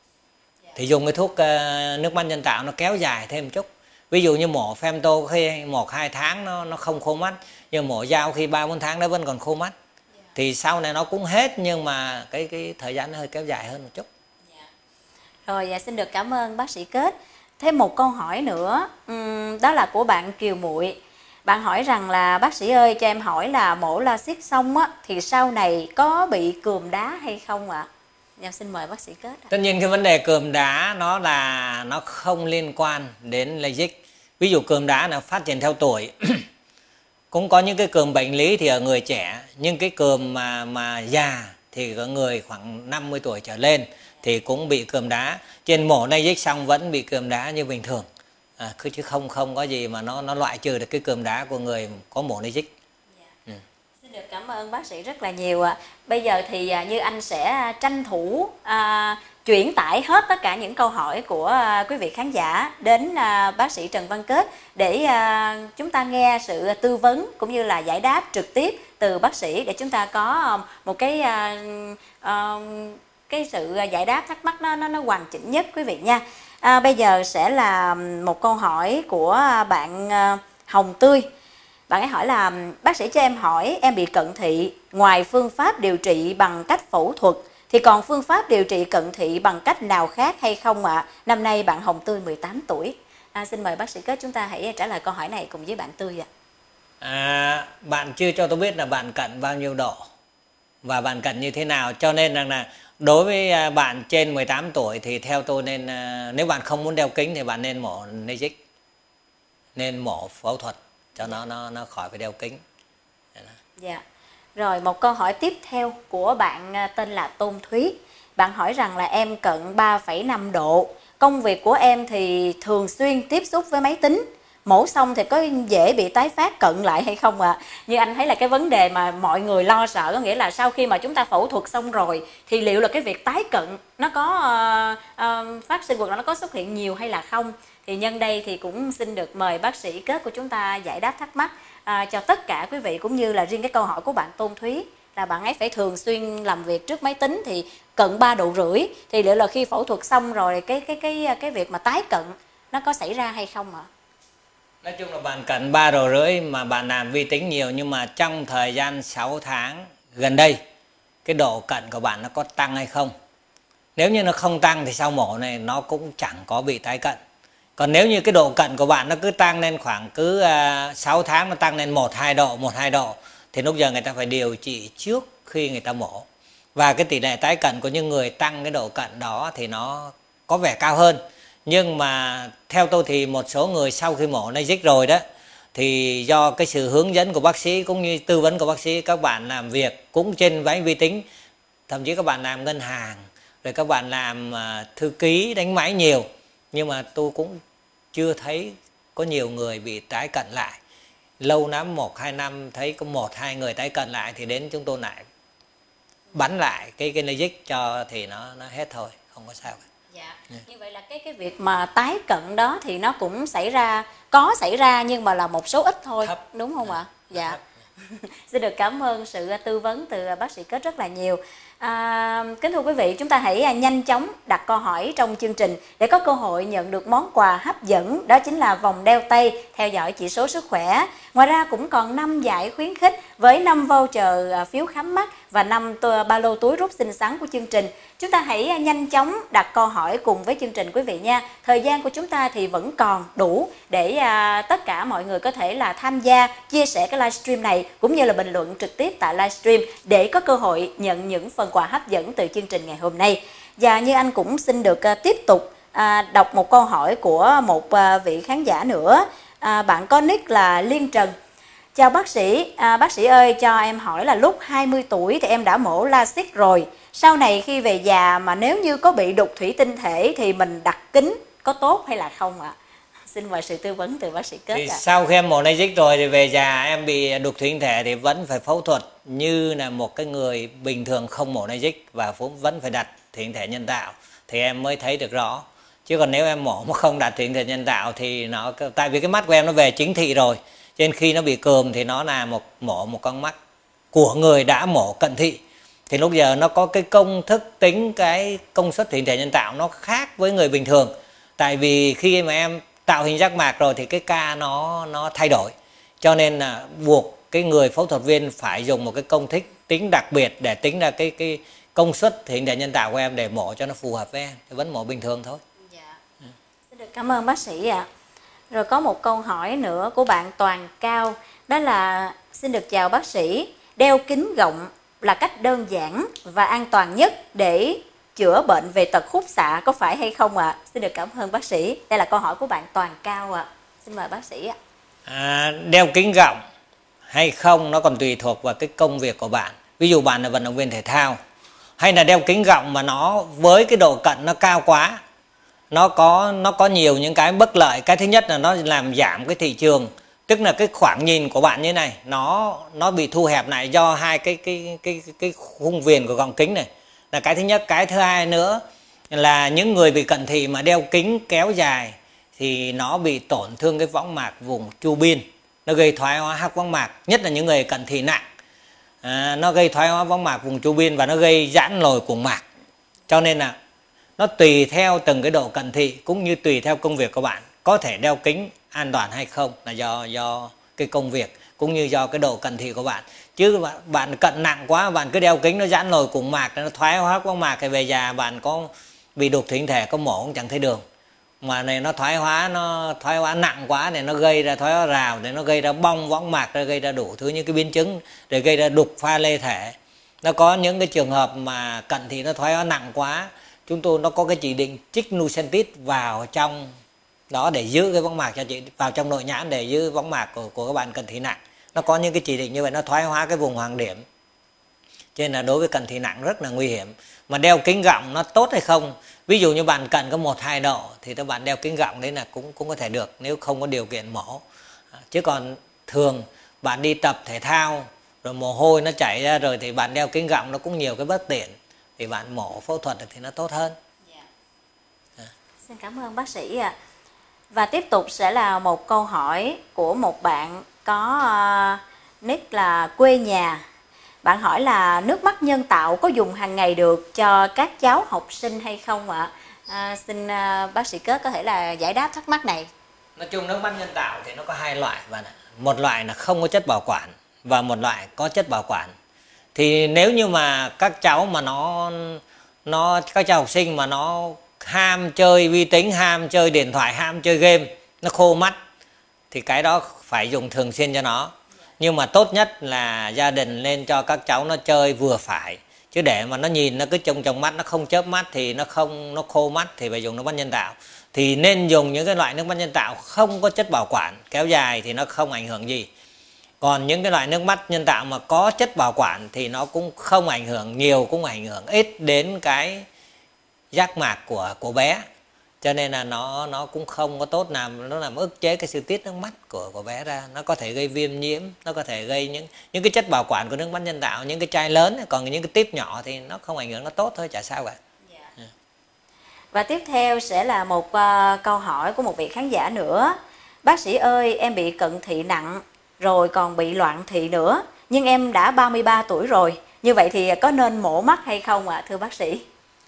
thì dùng cái thuốc uh, nước mắt nhân tạo nó kéo dài thêm một chút. Ví dụ như mổ femto khi một hai tháng nó nó không khô mắt, nhưng mổ dao khi ba bốn tháng nó vẫn còn khô mắt. Yeah. Thì sau này nó cũng hết nhưng mà cái cái thời gian nó hơi kéo dài hơn một chút. Yeah. Rồi, xin được cảm ơn bác sĩ Kết. Thêm một câu hỏi nữa, uhm, đó là của bạn Kiều Muội. Bạn hỏi rằng là bác sĩ ơi, cho em hỏi là mổ LASIK xong á thì sau này có bị cườm đá hay không ạ? À? Em xin mời bác sĩ Kết. Tất nhiên cái vấn đề cườm đá nó là nó không liên quan đến LASIK. Ví dụ cườm đá là phát triển theo tuổi. Cũng có những cái cườm bệnh lý thì ở người trẻ, nhưng cái cườm mà mà già thì có người khoảng năm mươi tuổi trở lên thì cũng bị cườm đá. Trên mổ LASIK xong vẫn bị cườm đá như bình thường. À, chứ không không có gì mà nó nó loại trừ được cái cườm đá của người có mổ LASIK. Ừ. Xin được cảm ơn bác sĩ rất là nhiều ạ. Bây giờ thì như anh sẽ tranh thủ à, chuyển tải hết tất cả những câu hỏi của à, quý vị khán giả đến à, bác sĩ Trần Văn Kết để à, chúng ta nghe sự tư vấn cũng như là giải đáp trực tiếp từ bác sĩ, để chúng ta có một cái à, à, cái sự giải đáp thắc mắc nó nó, nó hoàn chỉnh nhất quý vị nha. À, bây giờ sẽ là một câu hỏi của bạn à, Hồng Tươi. Bạn ấy hỏi là bác sĩ cho em hỏi, em bị cận thị, ngoài phương pháp điều trị bằng cách phẫu thuật thì còn phương pháp điều trị cận thị bằng cách nào khác hay không ạ? À? Năm nay bạn Hồng Tươi mười tám tuổi. À, xin mời bác sĩ Kết chúng ta hãy trả lời câu hỏi này cùng với bạn Tươi ạ. À. À, bạn chưa cho tôi biết là bạn cận bao nhiêu độ và bạn cận như thế nào, cho nên rằng là đối với bạn trên mười tám tuổi thì theo tôi nên, nếu bạn không muốn đeo kính thì bạn nên mổ LASIK, nên mổ phẫu thuật cho nó nó nó khỏi phải đeo kính. Dạ. Rồi một câu hỏi tiếp theo của bạn tên là Tôn Thúy. Bạn hỏi rằng là em cận ba phẩy năm độ. Công việc của em thì thường xuyên tiếp xúc với máy tính. Mổ xong thì có dễ bị tái phát cận lại hay không ạ? À? Như anh thấy là cái vấn đề mà mọi người lo sợ, có nghĩa là sau khi mà chúng ta phẫu thuật xong rồi thì liệu là cái việc tái cận nó có uh, uh, phát sinh hoặc là nó có xuất hiện nhiều hay là không? Thì nhân đây thì cũng xin được mời bác sĩ Kết của chúng ta giải đáp thắc mắc à, cho tất cả quý vị, cũng như là riêng cái câu hỏi của bạn Tôn Thúy là bạn ấy phải thường xuyên làm việc trước máy tính thì cận ba độ rưỡi, thì liệu là khi phẫu thuật xong rồi cái cái cái cái việc mà tái cận nó có xảy ra hay không ạ? Nói chung là bạn cận ba độ rưỡi mà bạn làm vi tính nhiều, nhưng mà trong thời gian sáu tháng gần đây cái độ cận của bạn nó có tăng hay không? Nếu như nó không tăng thì sau mổ này nó cũng chẳng có bị tái cận. Còn nếu như cái độ cận của bạn nó cứ tăng lên khoảng cứ uh, sáu tháng nó tăng lên một hai độ, một hai độ thì lúc giờ người ta phải điều trị trước khi người ta mổ. Và cái tỷ lệ tái cận của những người tăng cái độ cận đó thì nó có vẻ cao hơn. Nhưng mà theo tôi thì một số người sau khi mổ LASIK rồi đó, thì do cái sự hướng dẫn của bác sĩ cũng như tư vấn của bác sĩ, các bạn làm việc cũng trên máy vi tính, thậm chí các bạn làm ngân hàng, rồi các bạn làm uh, thư ký, đánh máy nhiều, nhưng mà tôi cũng chưa thấy có nhiều người bị tái cận lại. Lâu lắm một hai năm thấy có một hai người tái cận lại thì đến chúng tôi lại bắn lại cái cái LASIK cho thì nó nó hết thôi, không có sao cả. Dạ. Yeah. Như vậy là cái cái việc mà tái cận đó thì nó cũng xảy ra, có xảy ra nhưng mà là một số ít thôi, thấp. Đúng không ạ? Dạ. Thấp. Xin được cảm ơn sự tư vấn từ bác sĩ Kết rất là nhiều. À, kính thưa quý vị, chúng ta hãy nhanh chóng đặt câu hỏi trong chương trình để có cơ hội nhận được món quà hấp dẫn, đó chính là vòng đeo tay theo dõi chỉ số sức khỏe. Ngoài ra cũng còn năm giải khuyến khích với năm voucher phiếu khám mắt và năm ba lô túi rút xinh xắn của chương trình. Chúng ta hãy nhanh chóng đặt câu hỏi cùng với chương trình quý vị nha. Thời gian của chúng ta thì vẫn còn đủ để à, tất cả mọi người có thể là tham gia, chia sẻ cái livestream này cũng như là bình luận trực tiếp tại livestream để có cơ hội nhận những phần quà hấp dẫn từ chương trình ngày hôm nay. Và như anh cũng xin được à, tiếp tục à, đọc một câu hỏi của một à, vị khán giả nữa. À, bạn có nick là Liên Trần. Chào bác sĩ, à, bác sĩ ơi cho em hỏi là lúc hai mươi tuổi thì em đã mổ LASIK rồi. Sau này khi về già mà nếu như có bị đục thủy tinh thể thì mình đặt kính có tốt hay là không ạ? À? Xin mời sự tư vấn từ bác sĩ Kết thì ạ. Sau khi em mổ LASIK rồi thì về già em bị đục thủy tinh thể thì vẫn phải phẫu thuật như là một cái người bình thường không mổ LASIK và vẫn phải đặt thủy tinh thể nhân tạo thì em mới thấy được rõ. Chứ còn nếu em mổ mà không đặt thủy tinh thể nhân tạo thì nó, tại vì cái mắt của em nó về chính thị rồi, cho nên khi nó bị cườm thì nó là một mổ một con mắt của người đã mổ cận thị. Thì lúc giờ nó có cái công thức tính cái công suất thủy tinh thể nhân tạo nó khác với người bình thường. Tại vì khi mà em tạo hình giác mạc rồi thì cái ca nó nó thay đổi. Cho nên là buộc cái người phẫu thuật viên phải dùng một cái công thức tính đặc biệt để tính ra cái cái công suất thủy tinh thể nhân tạo của em để mổ cho nó phù hợp với em. Thì vẫn mổ bình thường thôi. Dạ. Ừ. Xin được cảm ơn bác sĩ ạ. À. Rồi có một câu hỏi nữa của bạn Toàn Cao. Đó là xin được chào bác sĩ, đeo kính gọng là cách đơn giản và an toàn nhất để chữa bệnh về tật khúc xạ có phải hay không ạ? À? Xin được cảm ơn bác sĩ. Đây là câu hỏi của bạn Toàn Cao ạ. À. Xin mời bác sĩ ạ. À, đeo kính gọng hay không nó còn tùy thuộc vào cái công việc của bạn. Ví dụ bạn là vận động viên thể thao, hay là đeo kính gọng mà nó với cái độ cận nó cao quá, nó có nó có nhiều những cái bất lợi. Cái thứ nhất là nó làm giảm cái thị trường, tức là cái khoảng nhìn của bạn như này nó nó bị thu hẹp lại do hai cái cái cái cái, cái khung viền của gọng kính này là cái thứ nhất. Cái thứ hai nữa là những người bị cận thị mà đeo kính kéo dài thì nó bị tổn thương cái võng mạc vùng chu bin, nó gây thoái hóa hắc võng mạc, nhất là những người cận thị nặng. À, nó gây thoái hóa võng mạc vùng chu bin và nó gây giãn lồi cuồng mạc. Cho nên là nó tùy theo từng cái độ cận thị cũng như tùy theo công việc của bạn có thể đeo kính an toàn hay không là do do cái công việc cũng như do cái độ cận thị của bạn. Chứ bạn, bạn cận nặng quá bạn cứ đeo kính nó giãn lồi cuồng mạc, nó thoái hóa võng mạc thì về già bạn có bị đục thủy tinh thể có mổ cũng chẳng thấy đường. Mà này nó thoái hóa nó thoái hóa nặng quá này nó gây ra thoái hóa rào, để nó gây ra bong võng mạc, nó gây ra đủ thứ những cái biến chứng, để gây ra đục pha lê thể. Nó có những cái trường hợp mà cận thị nó thoái hóa nặng quá, chúng tôi nó có cái chỉ định trích Lucentis vào trong đó để giữ cái võng mạc cho chị, vào trong nội nhãn để giữ võng mạc của, của các bạn cận thị nặng. Nó có những cái chỉ định như vậy, nó thoái hóa cái vùng hoàng điểm. Cho nên là đối với cận thị nặng rất là nguy hiểm. Mà đeo kính gọng nó tốt hay không? Ví dụ như bạn cận có một hai độ thì các bạn đeo kính gọng đấy là cũng cũng có thể được nếu không có điều kiện mổ. Chứ còn thường bạn đi tập thể thao rồi mồ hôi nó chảy ra rồi thì bạn đeo kính gọng nó cũng nhiều cái bất tiện, thì bạn mổ phẫu thuật thì nó tốt hơn. Yeah. À. Xin cảm ơn bác sĩ ạ. À. Và tiếp tục sẽ là một câu hỏi của một bạn có uh, nick là quê nhà. Bạn hỏi là nước mắt nhân tạo có dùng hàng ngày được cho các cháu học sinh hay không ạ? À, xin uh, bác sĩ Kết có thể là giải đáp thắc mắc này. Nói chung nước mắt nhân tạo thì nó có hai loại bạn ạ. Một loại là không có chất bảo quản và một loại có chất bảo quản. Thì nếu như mà các cháu mà nó nó các cháu học sinh mà nó ham chơi vi tính, ham chơi điện thoại, ham chơi game, nó khô mắt, thì cái đó phải dùng thường xuyên cho nó. Nhưng mà tốt nhất là gia đình nên cho các cháu nó chơi vừa phải, chứ để mà nó nhìn nó cứ trông trông mắt, nó không chớp mắt thì nó không nó khô mắt, thì phải dùng nước mắt nhân tạo. Thì nên dùng những cái loại nước mắt nhân tạo không có chất bảo quản kéo dài thì nó không ảnh hưởng gì. Còn những cái loại nước mắt nhân tạo mà có chất bảo quản thì nó cũng không ảnh hưởng nhiều, cũng ảnh hưởng ít đến cái giác mạc của của bé. Cho nên là nó nó cũng không có tốt, làm nó làm ức chế cái sự tiết nước mắt của của bé ra, nó có thể gây viêm nhiễm, nó có thể gây những những cái chất bảo quản của nước mắt nhân tạo, những cái chai lớn, còn những cái tiếp nhỏ thì nó không ảnh hưởng, nó tốt thôi, chả sao cả. Yeah. Và tiếp theo sẽ là một uh, câu hỏi của một vị khán giả nữa. Bác sĩ ơi, em bị cận thị nặng rồi còn bị loạn thị nữa, nhưng em đã ba mươi ba tuổi rồi, như vậy thì có nên mổ mắt hay không ạ, à, thưa bác sĩ?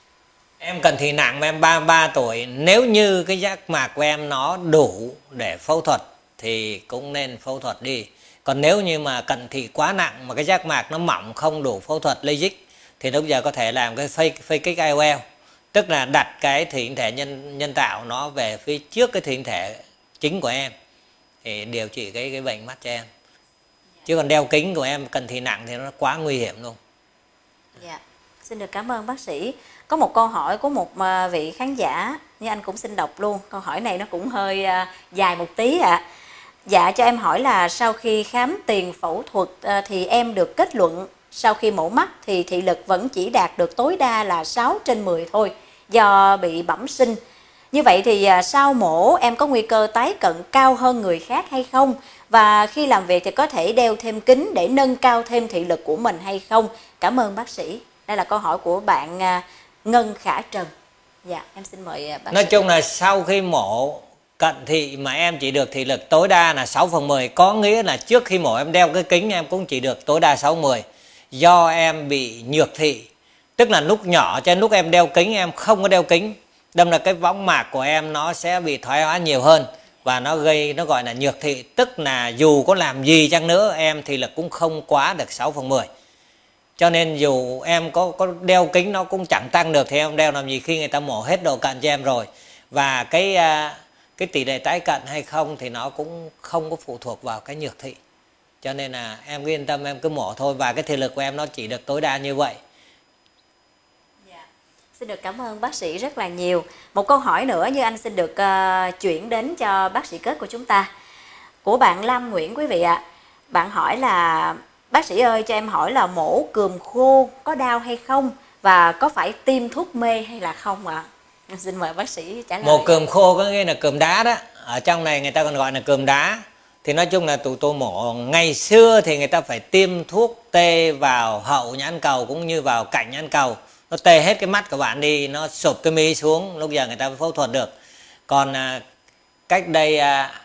Em cận thị nặng mà em ba mươi ba tuổi, nếu như cái giác mạc của em nó đủ để phẫu thuật thì cũng nên phẫu thuật đi. Còn nếu như mà cận thị quá nặng mà cái giác mạc nó mỏng không đủ phẫu thuật LASIK thì lúc giờ có thể làm cái fake fake kích i o lờ, tức là đặt cái thủy tinh thể nhân nhân tạo nó về phía trước cái thủy tinh thể chính của em thì điều trị cái cái bệnh mắt cho em. Chứ còn đeo kính của em cận thị nặng thì nó quá nguy hiểm luôn. Dạ, xin được cảm ơn bác sĩ. Có một câu hỏi của một vị khán giả, như anh cũng xin đọc luôn. Câu hỏi này nó cũng hơi dài một tí ạ. À. Dạ, cho em hỏi là sau khi khám tiền phẫu thuật thì em được kết luận sau khi mổ mắt thì thị lực vẫn chỉ đạt được tối đa là sáu trên mười thôi, do bị bẩm sinh. Như vậy thì sau mổ em có nguy cơ tái cận cao hơn người khác hay không? Và khi làm việc thì có thể đeo thêm kính để nâng cao thêm thị lực của mình hay không? Cảm ơn bác sĩ. Đây là câu hỏi của bạn Ngân Khả Trần. Dạ, em xin mời bác Nói sĩ. chung là sau khi mổ cận thị mà em chỉ được thị lực tối đa là sáu phần mười, có nghĩa là trước khi mổ em đeo cái kính em cũng chỉ được tối đa sáu mười. Do em bị nhược thị, tức là lúc nhỏ cho nên lúc em đeo kính em không có đeo kính, đâm là cái võng mạc của em nó sẽ bị thoái hóa nhiều hơn và nó gây, nó gọi là nhược thị, tức là dù có làm gì chăng nữa em thị lực cũng không quá được sáu phần mười. Cho nên dù em có có đeo kính nó cũng chẳng tăng được thì em đeo làm gì khi người ta mổ hết độ cận cho em rồi. Và cái cái tỷ lệ tái cận hay không thì nó cũng không có phụ thuộc vào cái nhược thị. Cho nên là em cứ yên tâm, em cứ mổ thôi, và cái thị lực của em nó chỉ được tối đa như vậy. Dạ. Xin được cảm ơn bác sĩ rất là nhiều. Một câu hỏi nữa như anh xin được uh, chuyển đến cho bác sĩ kết của chúng ta. Của bạn Lam Nguyễn quý vị ạ. À. Bạn hỏi là bác sĩ ơi, cho em hỏi là mổ cườm khô có đau hay không? Và có phải tiêm thuốc mê hay là không ạ? À? Xin mời bác sĩ trả lời. Mổ cườm khô có nghĩa là cườm đá đó. Ở trong này người ta còn gọi là cườm đá. Thì nói chung là tụi tôi mổ ngày xưa thì người ta phải tiêm thuốc tê vào hậu nhãn cầu cũng như vào cạnh nhãn cầu. Nó tê hết cái mắt của bạn đi, nó sụp cái mi xuống, lúc giờ người ta mới phẫu thuật được. Còn à, cách đây à,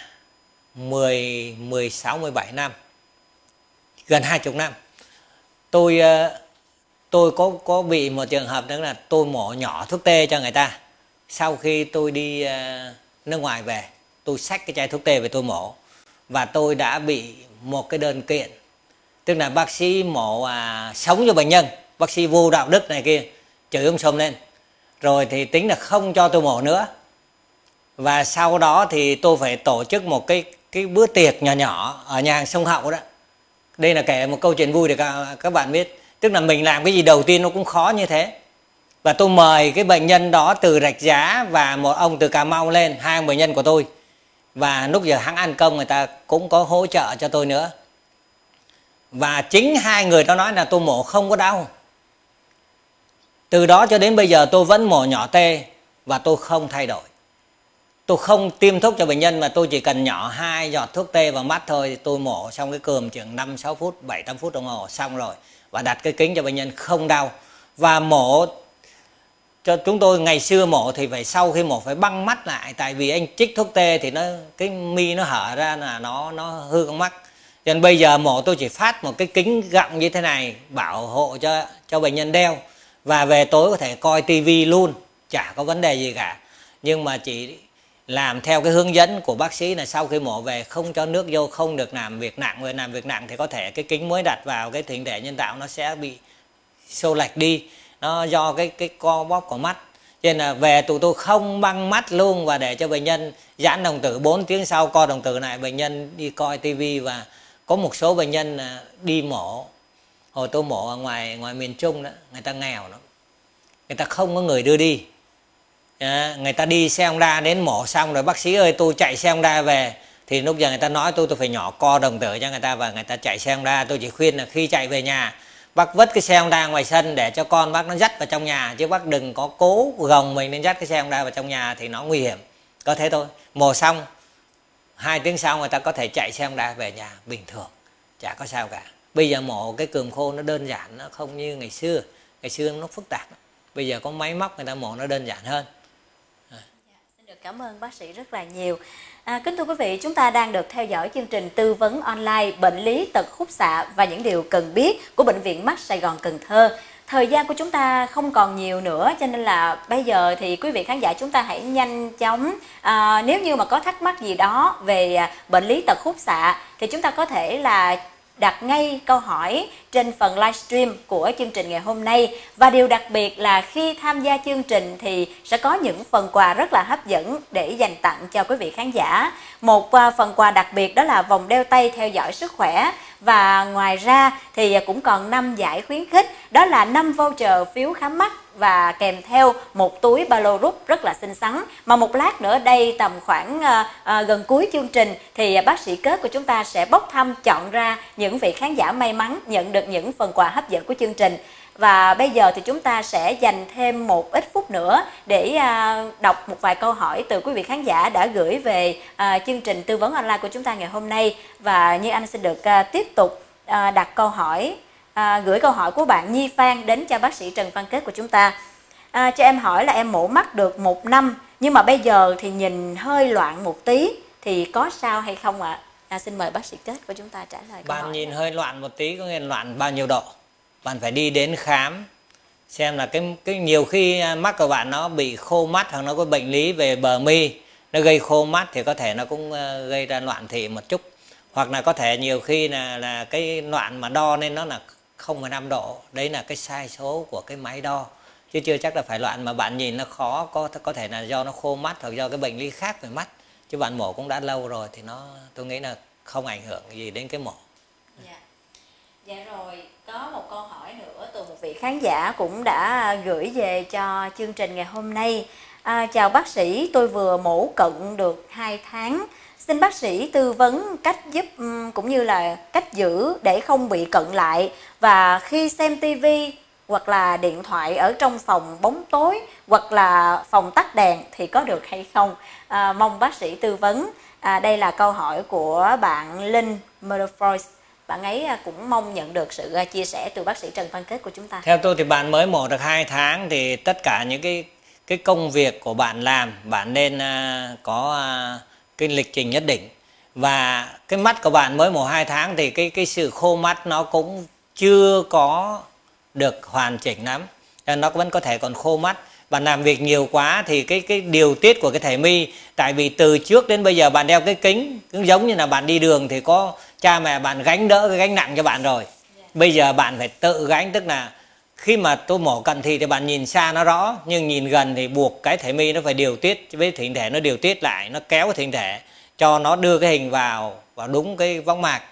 mười, mười sáu, mười bảy năm, gần hai mươi năm, tôi tôi có có bị một trường hợp nữa là tôi mổ nhỏ thuốc tê cho người ta. Sau khi tôi đi nước ngoài về, tôi xách cái chai thuốc tê về tôi mổ, và tôi đã bị một cái đơn kiện, tức là bác sĩ mổ à, sống cho bệnh nhân, bác sĩ vô đạo đức này kia, chửi ông sùm lên, rồi thì tính là không cho tôi mổ nữa. Và sau đó thì tôi phải tổ chức một cái cái bữa tiệc nhỏ nhỏ ở nhà hàng Sông Hậu đó. Đây là kể một câu chuyện vui để các, các bạn biết. Tức là mình làm cái gì đầu tiên nó cũng khó như thế. Và tôi mời cái bệnh nhân đó từ Rạch Giá và một ông từ Cà Mau lên, hai ông bệnh nhân của tôi. Và lúc giờ hãng An Công người ta cũng có hỗ trợ cho tôi nữa. Và chính hai người đó nói là tôi mổ không có đau. Từ đó cho đến bây giờ tôi vẫn mổ nhỏ tê và tôi không thay đổi. Tôi không tiêm thuốc cho bệnh nhân mà tôi chỉ cần nhỏ hai giọt thuốc tê vào mắt thôi, thì tôi mổ xong cái cườm chừng năm sáu phút, bảy tám phút đồng hồ xong rồi, và đặt cái kính cho bệnh nhân không đau. Và mổ cho chúng tôi ngày xưa mổ thì phải sau khi mổ phải băng mắt lại, tại vì anh chích thuốc tê thì nó cái mi nó hở ra là nó nó hư con mắt. Cho nên bây giờ mổ tôi chỉ phát một cái kính gọng như thế này bảo hộ cho cho bệnh nhân đeo, và về tối có thể coi tivi luôn, chả có vấn đề gì cả. Nhưng mà chỉ làm theo cái hướng dẫn của bác sĩ là sau khi mổ về không cho nước vô, không được làm việc nặng. Người làm việc nặng thì có thể cái kính mới đặt vào cái thủy tinh thể nhân tạo nó sẽ bị xô lệch đi, nó do cái cái co bóp của mắt. Cho nên là về tụi tôi không băng mắt luôn và để cho bệnh nhân giãn đồng tử, bốn tiếng sau co đồng tử lại bệnh nhân đi coi tivi. Và có một số bệnh nhân đi mổ, hồi tôi mổ ở ngoài ngoài miền Trung đó, người ta nghèo lắm, người ta không có người đưa đi. À, người ta đi xe Honda đến mổ xong rồi bác sĩ ơi tôi chạy xe Honda về, thì lúc giờ người ta nói tôi tôi phải nhỏ co đồng tử cho người ta và người ta chạy xe Honda. Tôi chỉ khuyên là khi chạy về nhà bác vứt cái xe Honda ngoài sân để cho con bác nó dắt vào trong nhà, chứ bác đừng có cố gồng mình nên dắt cái xe Honda vào trong nhà thì nó nguy hiểm. Có thế thôi, mổ xong hai tiếng sau người ta có thể chạy xe Honda về nhà bình thường, chả có sao cả. Bây giờ mổ cái cườm khô nó đơn giản, nó không như ngày xưa, ngày xưa nó phức tạp. Bây giờ có máy móc người ta mổ nó đơn giản hơn. À. Dạ, xin được cảm ơn bác sĩ rất là nhiều. À, kính thưa quý vị, chúng ta đang được theo dõi chương trình tư vấn online bệnh lý tật khúc xạ và những điều cần biết của Bệnh viện Mắt Sài Gòn Cần Thơ. Thời gian của chúng ta không còn nhiều nữa, cho nên là bây giờ thì quý vị khán giả chúng ta hãy nhanh chóng, à, nếu như mà có thắc mắc gì đó về bệnh lý tật khúc xạ thì chúng ta có thể là đặt ngay câu hỏi trên phần livestream của chương trình ngày hôm nay. Và điều đặc biệt là khi tham gia chương trình thì sẽ có những phần quà rất là hấp dẫn để dành tặng cho quý vị khán giả. Một phần quà đặc biệt đó là vòng đeo tay theo dõi sức khỏe. Và ngoài ra thì cũng còn năm giải khuyến khích, đó là năm voucher phiếu khám mắt và kèm theo một túi ba lô rút rất là xinh xắn. Mà một lát nữa đây tầm khoảng uh, uh, gần cuối chương trình thì bác sĩ Kết của chúng ta sẽ bốc thăm chọn ra những vị khán giả may mắn nhận được những phần quà hấp dẫn của chương trình. Và bây giờ thì chúng ta sẽ dành thêm một ít phút nữa để uh, đọc một vài câu hỏi từ quý vị khán giả đã gửi về uh, chương trình tư vấn online của chúng ta ngày hôm nay. Và như anh xin được uh, tiếp tục uh, đặt câu hỏi, À, gửi câu hỏi của bạn Nhi Phan đến cho bác sĩ Trần Văn Kết của chúng ta. À, cho em hỏi là em mổ mắt được một năm nhưng mà bây giờ thì nhìn hơi loạn một tí thì có sao hay không ạ? À? À, xin mời bác sĩ Kết của chúng ta trả lời câu Bạn hỏi. nhìn này. Hơi loạn một tí có nghĩa là loạn bao nhiêu độ? Bạn phải đi đến khám xem là cái cái nhiều khi mắt của bạn nó bị khô mắt hoặc nó có bệnh lý về bờ mi, nó gây khô mắt thì có thể nó cũng gây ra loạn thị một chút. Hoặc là có thể nhiều khi là là cái loạn mà đo nên nó là không phẩy năm độ, đấy là cái sai số của cái máy đo chứ chưa chắc là phải loạn. Mà bạn nhìn nó khó, có có thể là do nó khô mắt hoặc do cái bệnh lý khác về mắt, chứ bạn mổ cũng đã lâu rồi thì nó tôi nghĩ là không ảnh hưởng gì đến cái mổ. Dạ. Dạ rồi, có một câu hỏi nữa từ một vị khán giả cũng đã gửi về cho chương trình ngày hôm nay. À, chào bác sĩ, tôi vừa mổ cận được hai tháng. Xin bác sĩ tư vấn cách giúp cũng như là cách giữ để không bị cận lại. Và khi xem tivi hoặc là điện thoại ở trong phòng bóng tối hoặc là phòng tắt đèn thì có được hay không? À, mong bác sĩ tư vấn. À, đây là câu hỏi của bạn Linh Murderfroy. Bạn ấy cũng mong nhận được sự chia sẻ từ bác sĩ Trần Văn Kết của chúng ta. Theo tôi thì bạn mới mổ được hai tháng thì tất cả những cái cái công việc của bạn làm bạn nên uh, có uh, cái lịch trình nhất định. Và cái mắt của bạn mới mổ hai tháng thì cái cái sự khô mắt nó cũng chưa có được hoàn chỉnh lắm, nó vẫn có thể còn khô mắt. Bạn làm việc nhiều quá thì cái cái điều tiết của cái thể mi, tại vì từ trước đến bây giờ bạn đeo cái kính cũng giống như là bạn đi đường thì có cha mẹ bạn gánh đỡ cái gánh nặng cho bạn rồi. Bây giờ bạn phải tự gánh, tức là khi mà tôi mổ cận thị thì bạn nhìn xa nó rõ, nhưng nhìn gần thì buộc cái thể mi nó phải điều tiết với thính thể, nó điều tiết lại, nó kéo cái thính thể cho nó đưa cái hình vào vào đúng cái võng mạc.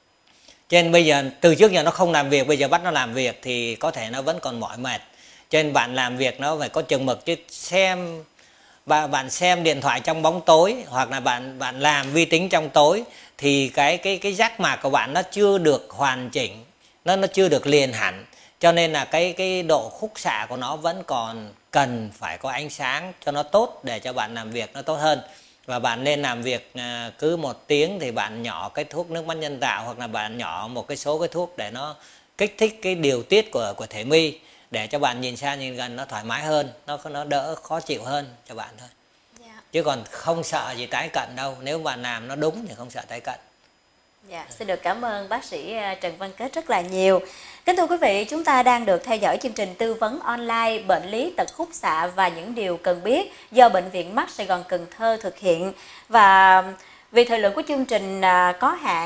Cho nên bây giờ từ trước giờ nó không làm việc, bây giờ bắt nó làm việc thì có thể nó vẫn còn mỏi mệt. Cho nên bạn làm việc nó phải có chừng mực, chứ xem bạn xem điện thoại trong bóng tối hoặc là bạn bạn làm vi tính trong tối thì cái cái cái giác mạc của bạn nó chưa được hoàn chỉnh, nó nó chưa được liền hẳn. Cho nên là cái cái độ khúc xạ của nó vẫn còn cần phải có ánh sáng cho nó tốt để cho bạn làm việc nó tốt hơn. Và bạn nên làm việc cứ một tiếng thì bạn nhỏ cái thuốc nước mắt nhân tạo hoặc là bạn nhỏ một cái số cái thuốc để nó kích thích cái điều tiết của của thể mi để cho bạn nhìn xa nhìn gần nó thoải mái hơn, nó nó đỡ khó chịu hơn cho bạn thôi. Yeah. Chứ còn không sợ gì tái cận đâu, nếu bạn làm nó đúng thì không sợ tái cận. Dạ, xin được cảm ơn bác sĩ Trần Văn Kết rất là nhiều. Kính thưa quý vị, chúng ta đang được theo dõi chương trình tư vấn online bệnh lý tật khúc xạ và những điều cần biết do Bệnh viện Mắt Sài Gòn Cần Thơ thực hiện. Và vì thời lượng của chương trình có hạn,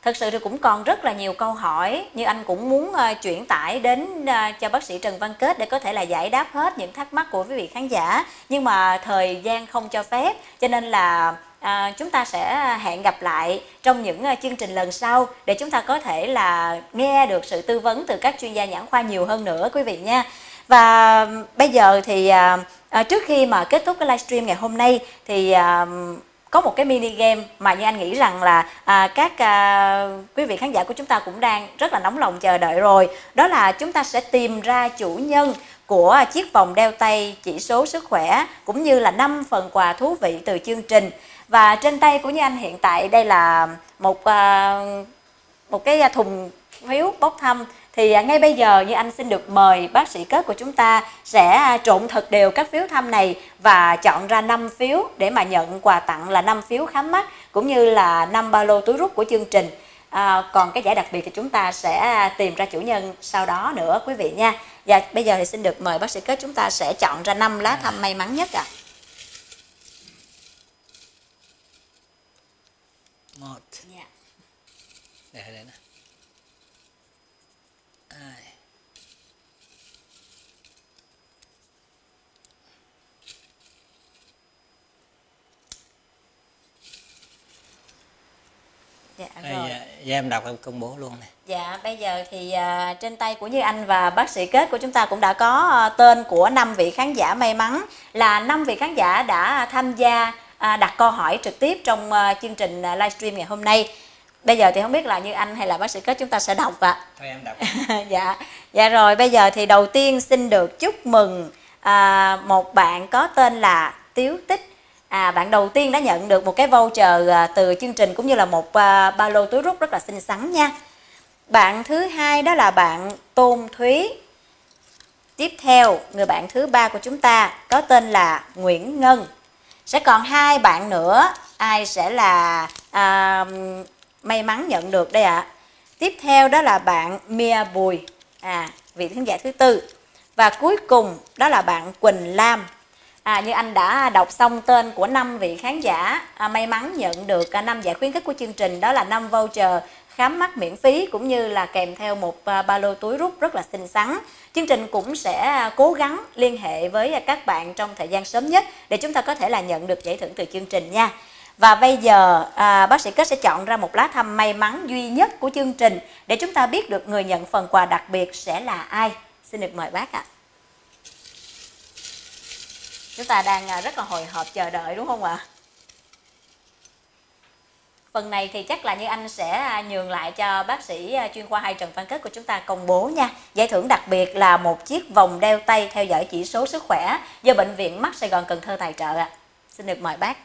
Thật sự thì cũng còn rất là nhiều câu hỏi, như anh cũng muốn uh, chuyển tải đến uh, cho bác sĩ Trần Văn Kết để có thể là giải đáp hết những thắc mắc của quý vị khán giả. Nhưng mà thời gian không cho phép, cho nên là À, chúng ta sẽ hẹn gặp lại trong những uh, chương trình lần sau để chúng ta có thể là nghe được sự tư vấn từ các chuyên gia nhãn khoa nhiều hơn nữa quý vị nha. Và bây giờ thì à, à, trước khi mà kết thúc cái livestream ngày hôm nay thì à, có một cái mini game mà như anh nghĩ rằng là à, các à, quý vị khán giả của chúng ta cũng đang rất là nóng lòng chờ đợi rồi. Đó là chúng ta sẽ tìm ra chủ nhân của chiếc vòng đeo tay chỉ số sức khỏe cũng như là năm phần quà thú vị từ chương trình. Và trên tay của Như Anh hiện tại đây là một à, một cái thùng phiếu bốc thăm. Thì ngay bây giờ Như Anh xin được mời bác sĩ Kết của chúng ta sẽ trộn thật đều các phiếu thăm này và chọn ra năm phiếu để mà nhận quà tặng là năm phiếu khám mắt cũng như là năm ba lô túi rút của chương trình. À, còn cái giải đặc biệt thì chúng ta sẽ tìm ra chủ nhân sau đó nữa quý vị nha. Và bây giờ thì xin được mời bác sĩ Kết chúng ta sẽ chọn ra năm lá thăm may mắn nhất ạ. À. Một. Dạ. Để đây nè. Hai. Dạ Đây, rồi. dạ, dạ, em đọc em công bố luôn này. Dạ bây giờ thì à, trên tay của Như Anh và bác sĩ Kết của chúng ta cũng đã có à, tên của năm vị khán giả may mắn, là năm vị khán giả đã tham gia à, đặt câu hỏi trực tiếp trong à, chương trình à, livestream ngày hôm nay. Bây giờ thì không biết là Như Anh hay là bác sĩ Kết chúng ta sẽ đọc ạ. Thôi em đọc. Dạ, dạ rồi bây giờ thì đầu tiên xin được chúc mừng à, một bạn có tên là Tiếu Tích. À, bạn đầu tiên đã nhận được một cái voucher à, từ chương trình cũng như là một à, ba lô túi rút rất là xinh xắn nha. Bạn thứ hai đó là bạn Tôn Thúy. Tiếp theo người bạn thứ ba của chúng ta có tên là Nguyễn Ngân. Sẽ còn hai bạn nữa, ai sẽ là à, may mắn nhận được đây ạ? À. Tiếp theo đó là bạn Mia Bùi, à, vị khán giả thứ tư. Và cuối cùng đó là bạn Quỳnh Lam. À, như anh đã đọc xong tên của năm vị khán giả à, may mắn nhận được năm giải khuyến khích của chương trình, đó là năm voucher khám mắt miễn phí cũng như là kèm theo một à, ba lô túi rút rất là xinh xắn. Chương trình cũng sẽ cố gắng liên hệ với các bạn trong thời gian sớm nhất để chúng ta có thể là nhận được giải thưởng từ chương trình nha. Và bây giờ à, bác sĩ Kết sẽ chọn ra một lá thăm may mắn duy nhất của chương trình để chúng ta biết được người nhận phần quà đặc biệt sẽ là ai. Xin được mời bác ạ. À. Chúng ta đang rất là hồi hộp chờ đợi đúng không ạ? Phần này thì chắc là Như Anh sẽ nhường lại cho bác sĩ chuyên khoa hai Trần Văn Kết của chúng ta công bố nha. Giải thưởng đặc biệt là một chiếc vòng đeo tay theo dõi chỉ số sức khỏe do Bệnh viện Mắt Sài Gòn Cần Thơ tài trợ ạ. À. Xin được mời bác.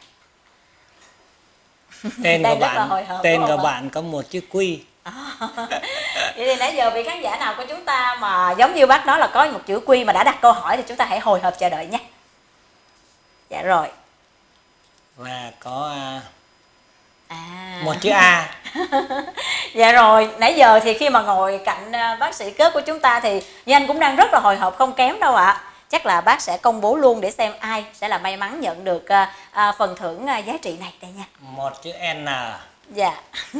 Tên của bạn, tên của bạn có một chữ Quy. À, vậy thì nãy giờ vị khán giả nào của chúng ta mà giống như bác nói là có một chữ Quy mà đã đặt câu hỏi thì chúng ta hãy hồi hộp chờ đợi nha. Dạ rồi. Và có à. một chữ A. Dạ rồi, nãy giờ thì khi mà ngồi cạnh bác sĩ Kết của chúng ta thì Như Anh cũng đang rất là hồi hộp không kém đâu ạ. À. Chắc là bác sẽ công bố luôn để xem ai sẽ là may mắn nhận được à, à, phần thưởng à, giá trị này đây nha. Một chữ N. Dạ.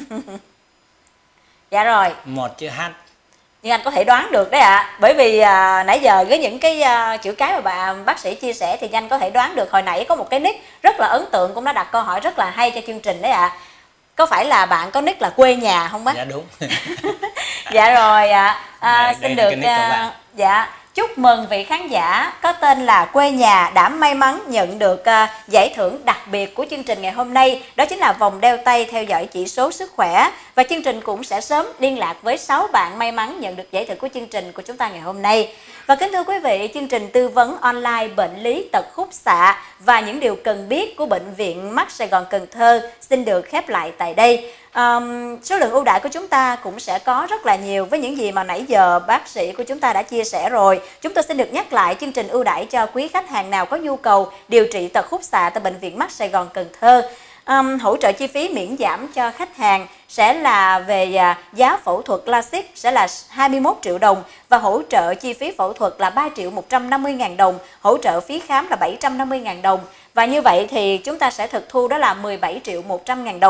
Dạ rồi. Một chữ H. Nhưng anh có thể đoán được đấy ạ. À. Bởi vì à, nãy giờ với những cái à, chữ cái mà bà bác sĩ chia sẻ thì anh có thể đoán được. Hồi nãy có một cái nick rất là ấn tượng cũng đã đặt câu hỏi rất là hay cho chương trình đấy ạ. À. Có phải là bạn có nick là quê nhà không bác? Dạ đúng. Dạ rồi ạ. À. À, đây, xin đây được à, dạ chúc mừng vị khán giả có tên là quê nhà đã may mắn nhận được uh, giải thưởng đặc biệt của chương trình ngày hôm nay. Đó chính là vòng đeo tay theo dõi chỉ số sức khỏe. Và chương trình cũng sẽ sớm liên lạc với sáu bạn may mắn nhận được giải thưởng của chương trình của chúng ta ngày hôm nay. Và kính thưa quý vị, chương trình tư vấn online bệnh lý tật khúc xạ và những điều cần biết của Bệnh viện Mắt Sài Gòn Cần Thơ xin được khép lại tại đây. Um, số lượng ưu đãi của chúng ta cũng sẽ có rất là nhiều với những gì mà nãy giờ bác sĩ của chúng ta đã chia sẻ rồi. Chúng tôi xin được nhắc lại chương trình ưu đãi cho quý khách hàng nào có nhu cầu điều trị tật khúc xạ tại Bệnh viện Mắt Sài Gòn Cần Thơ. Um, hỗ trợ chi phí miễn giảm cho khách hàng sẽ là về à, giá phẫu thuật LASIK sẽ là hai mươi mốt triệu đồng và hỗ trợ chi phí phẫu thuật là ba triệu một trăm năm mươi ngàn đồng, hỗ trợ phí khám là bảy trăm năm mươi ngàn đồng. Và như vậy thì chúng ta sẽ thực thu đó là mười bảy triệu một trăm ngàn đồng.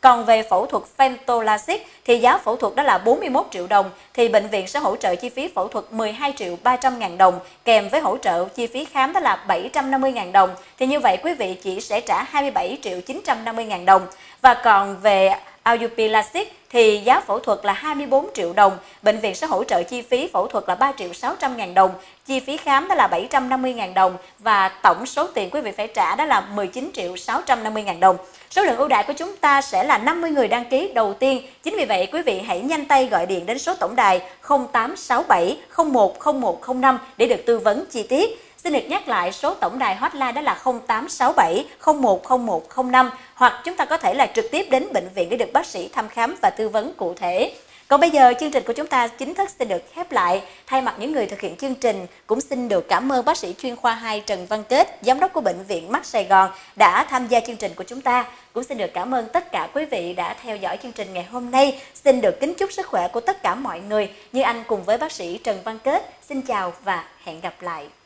Còn về phẫu thuật femtolasic thì giá phẫu thuật đó là bốn mươi mốt triệu đồng, thì bệnh viện sẽ hỗ trợ chi phí phẫu thuật mười hai triệu ba trăm ngàn đồng, kèm với hỗ trợ chi phí khám đó là bảy trăm năm mươi ngàn đồng. Thì như vậy quý vị chỉ sẽ trả hai mươi bảy triệu chín trăm năm mươi ngàn đồng. Và còn về Aupilasic thì giá phẫu thuật là hai mươi bốn triệu đồng, bệnh viện sẽ hỗ trợ chi phí phẫu thuật là ba triệu sáu trăm ngàn đồng, chi phí khám đó là bảy trăm năm mươi ngàn đồng và tổng số tiền quý vị phải trả đó là mười chín triệu sáu trăm năm mươi ngàn đồng. Số lượng ưu đãi của chúng ta sẽ là năm mươi người đăng ký đầu tiên. Chính vì vậy quý vị hãy nhanh tay gọi điện đến số tổng đài không tám sáu bảy không một không một không năm để được tư vấn chi tiết. Xin được nhắc lại số tổng đài hotline đó là không tám sáu bảy không một không một không năm, hoặc chúng ta có thể là trực tiếp đến bệnh viện để được bác sĩ thăm khám và tư vấn cụ thể. Còn bây giờ chương trình của chúng ta chính thức xin được khép lại. Thay mặt những người thực hiện chương trình cũng xin được cảm ơn bác sĩ chuyên khoa hai Trần Văn Kết, giám đốc của Bệnh viện Mắt Sài Gòn đã tham gia chương trình của chúng ta. Cũng xin được cảm ơn tất cả quý vị đã theo dõi chương trình ngày hôm nay. Xin được kính chúc sức khỏe của tất cả mọi người. Như anh cùng với bác sĩ Trần Văn Kết, xin chào và hẹn gặp lại.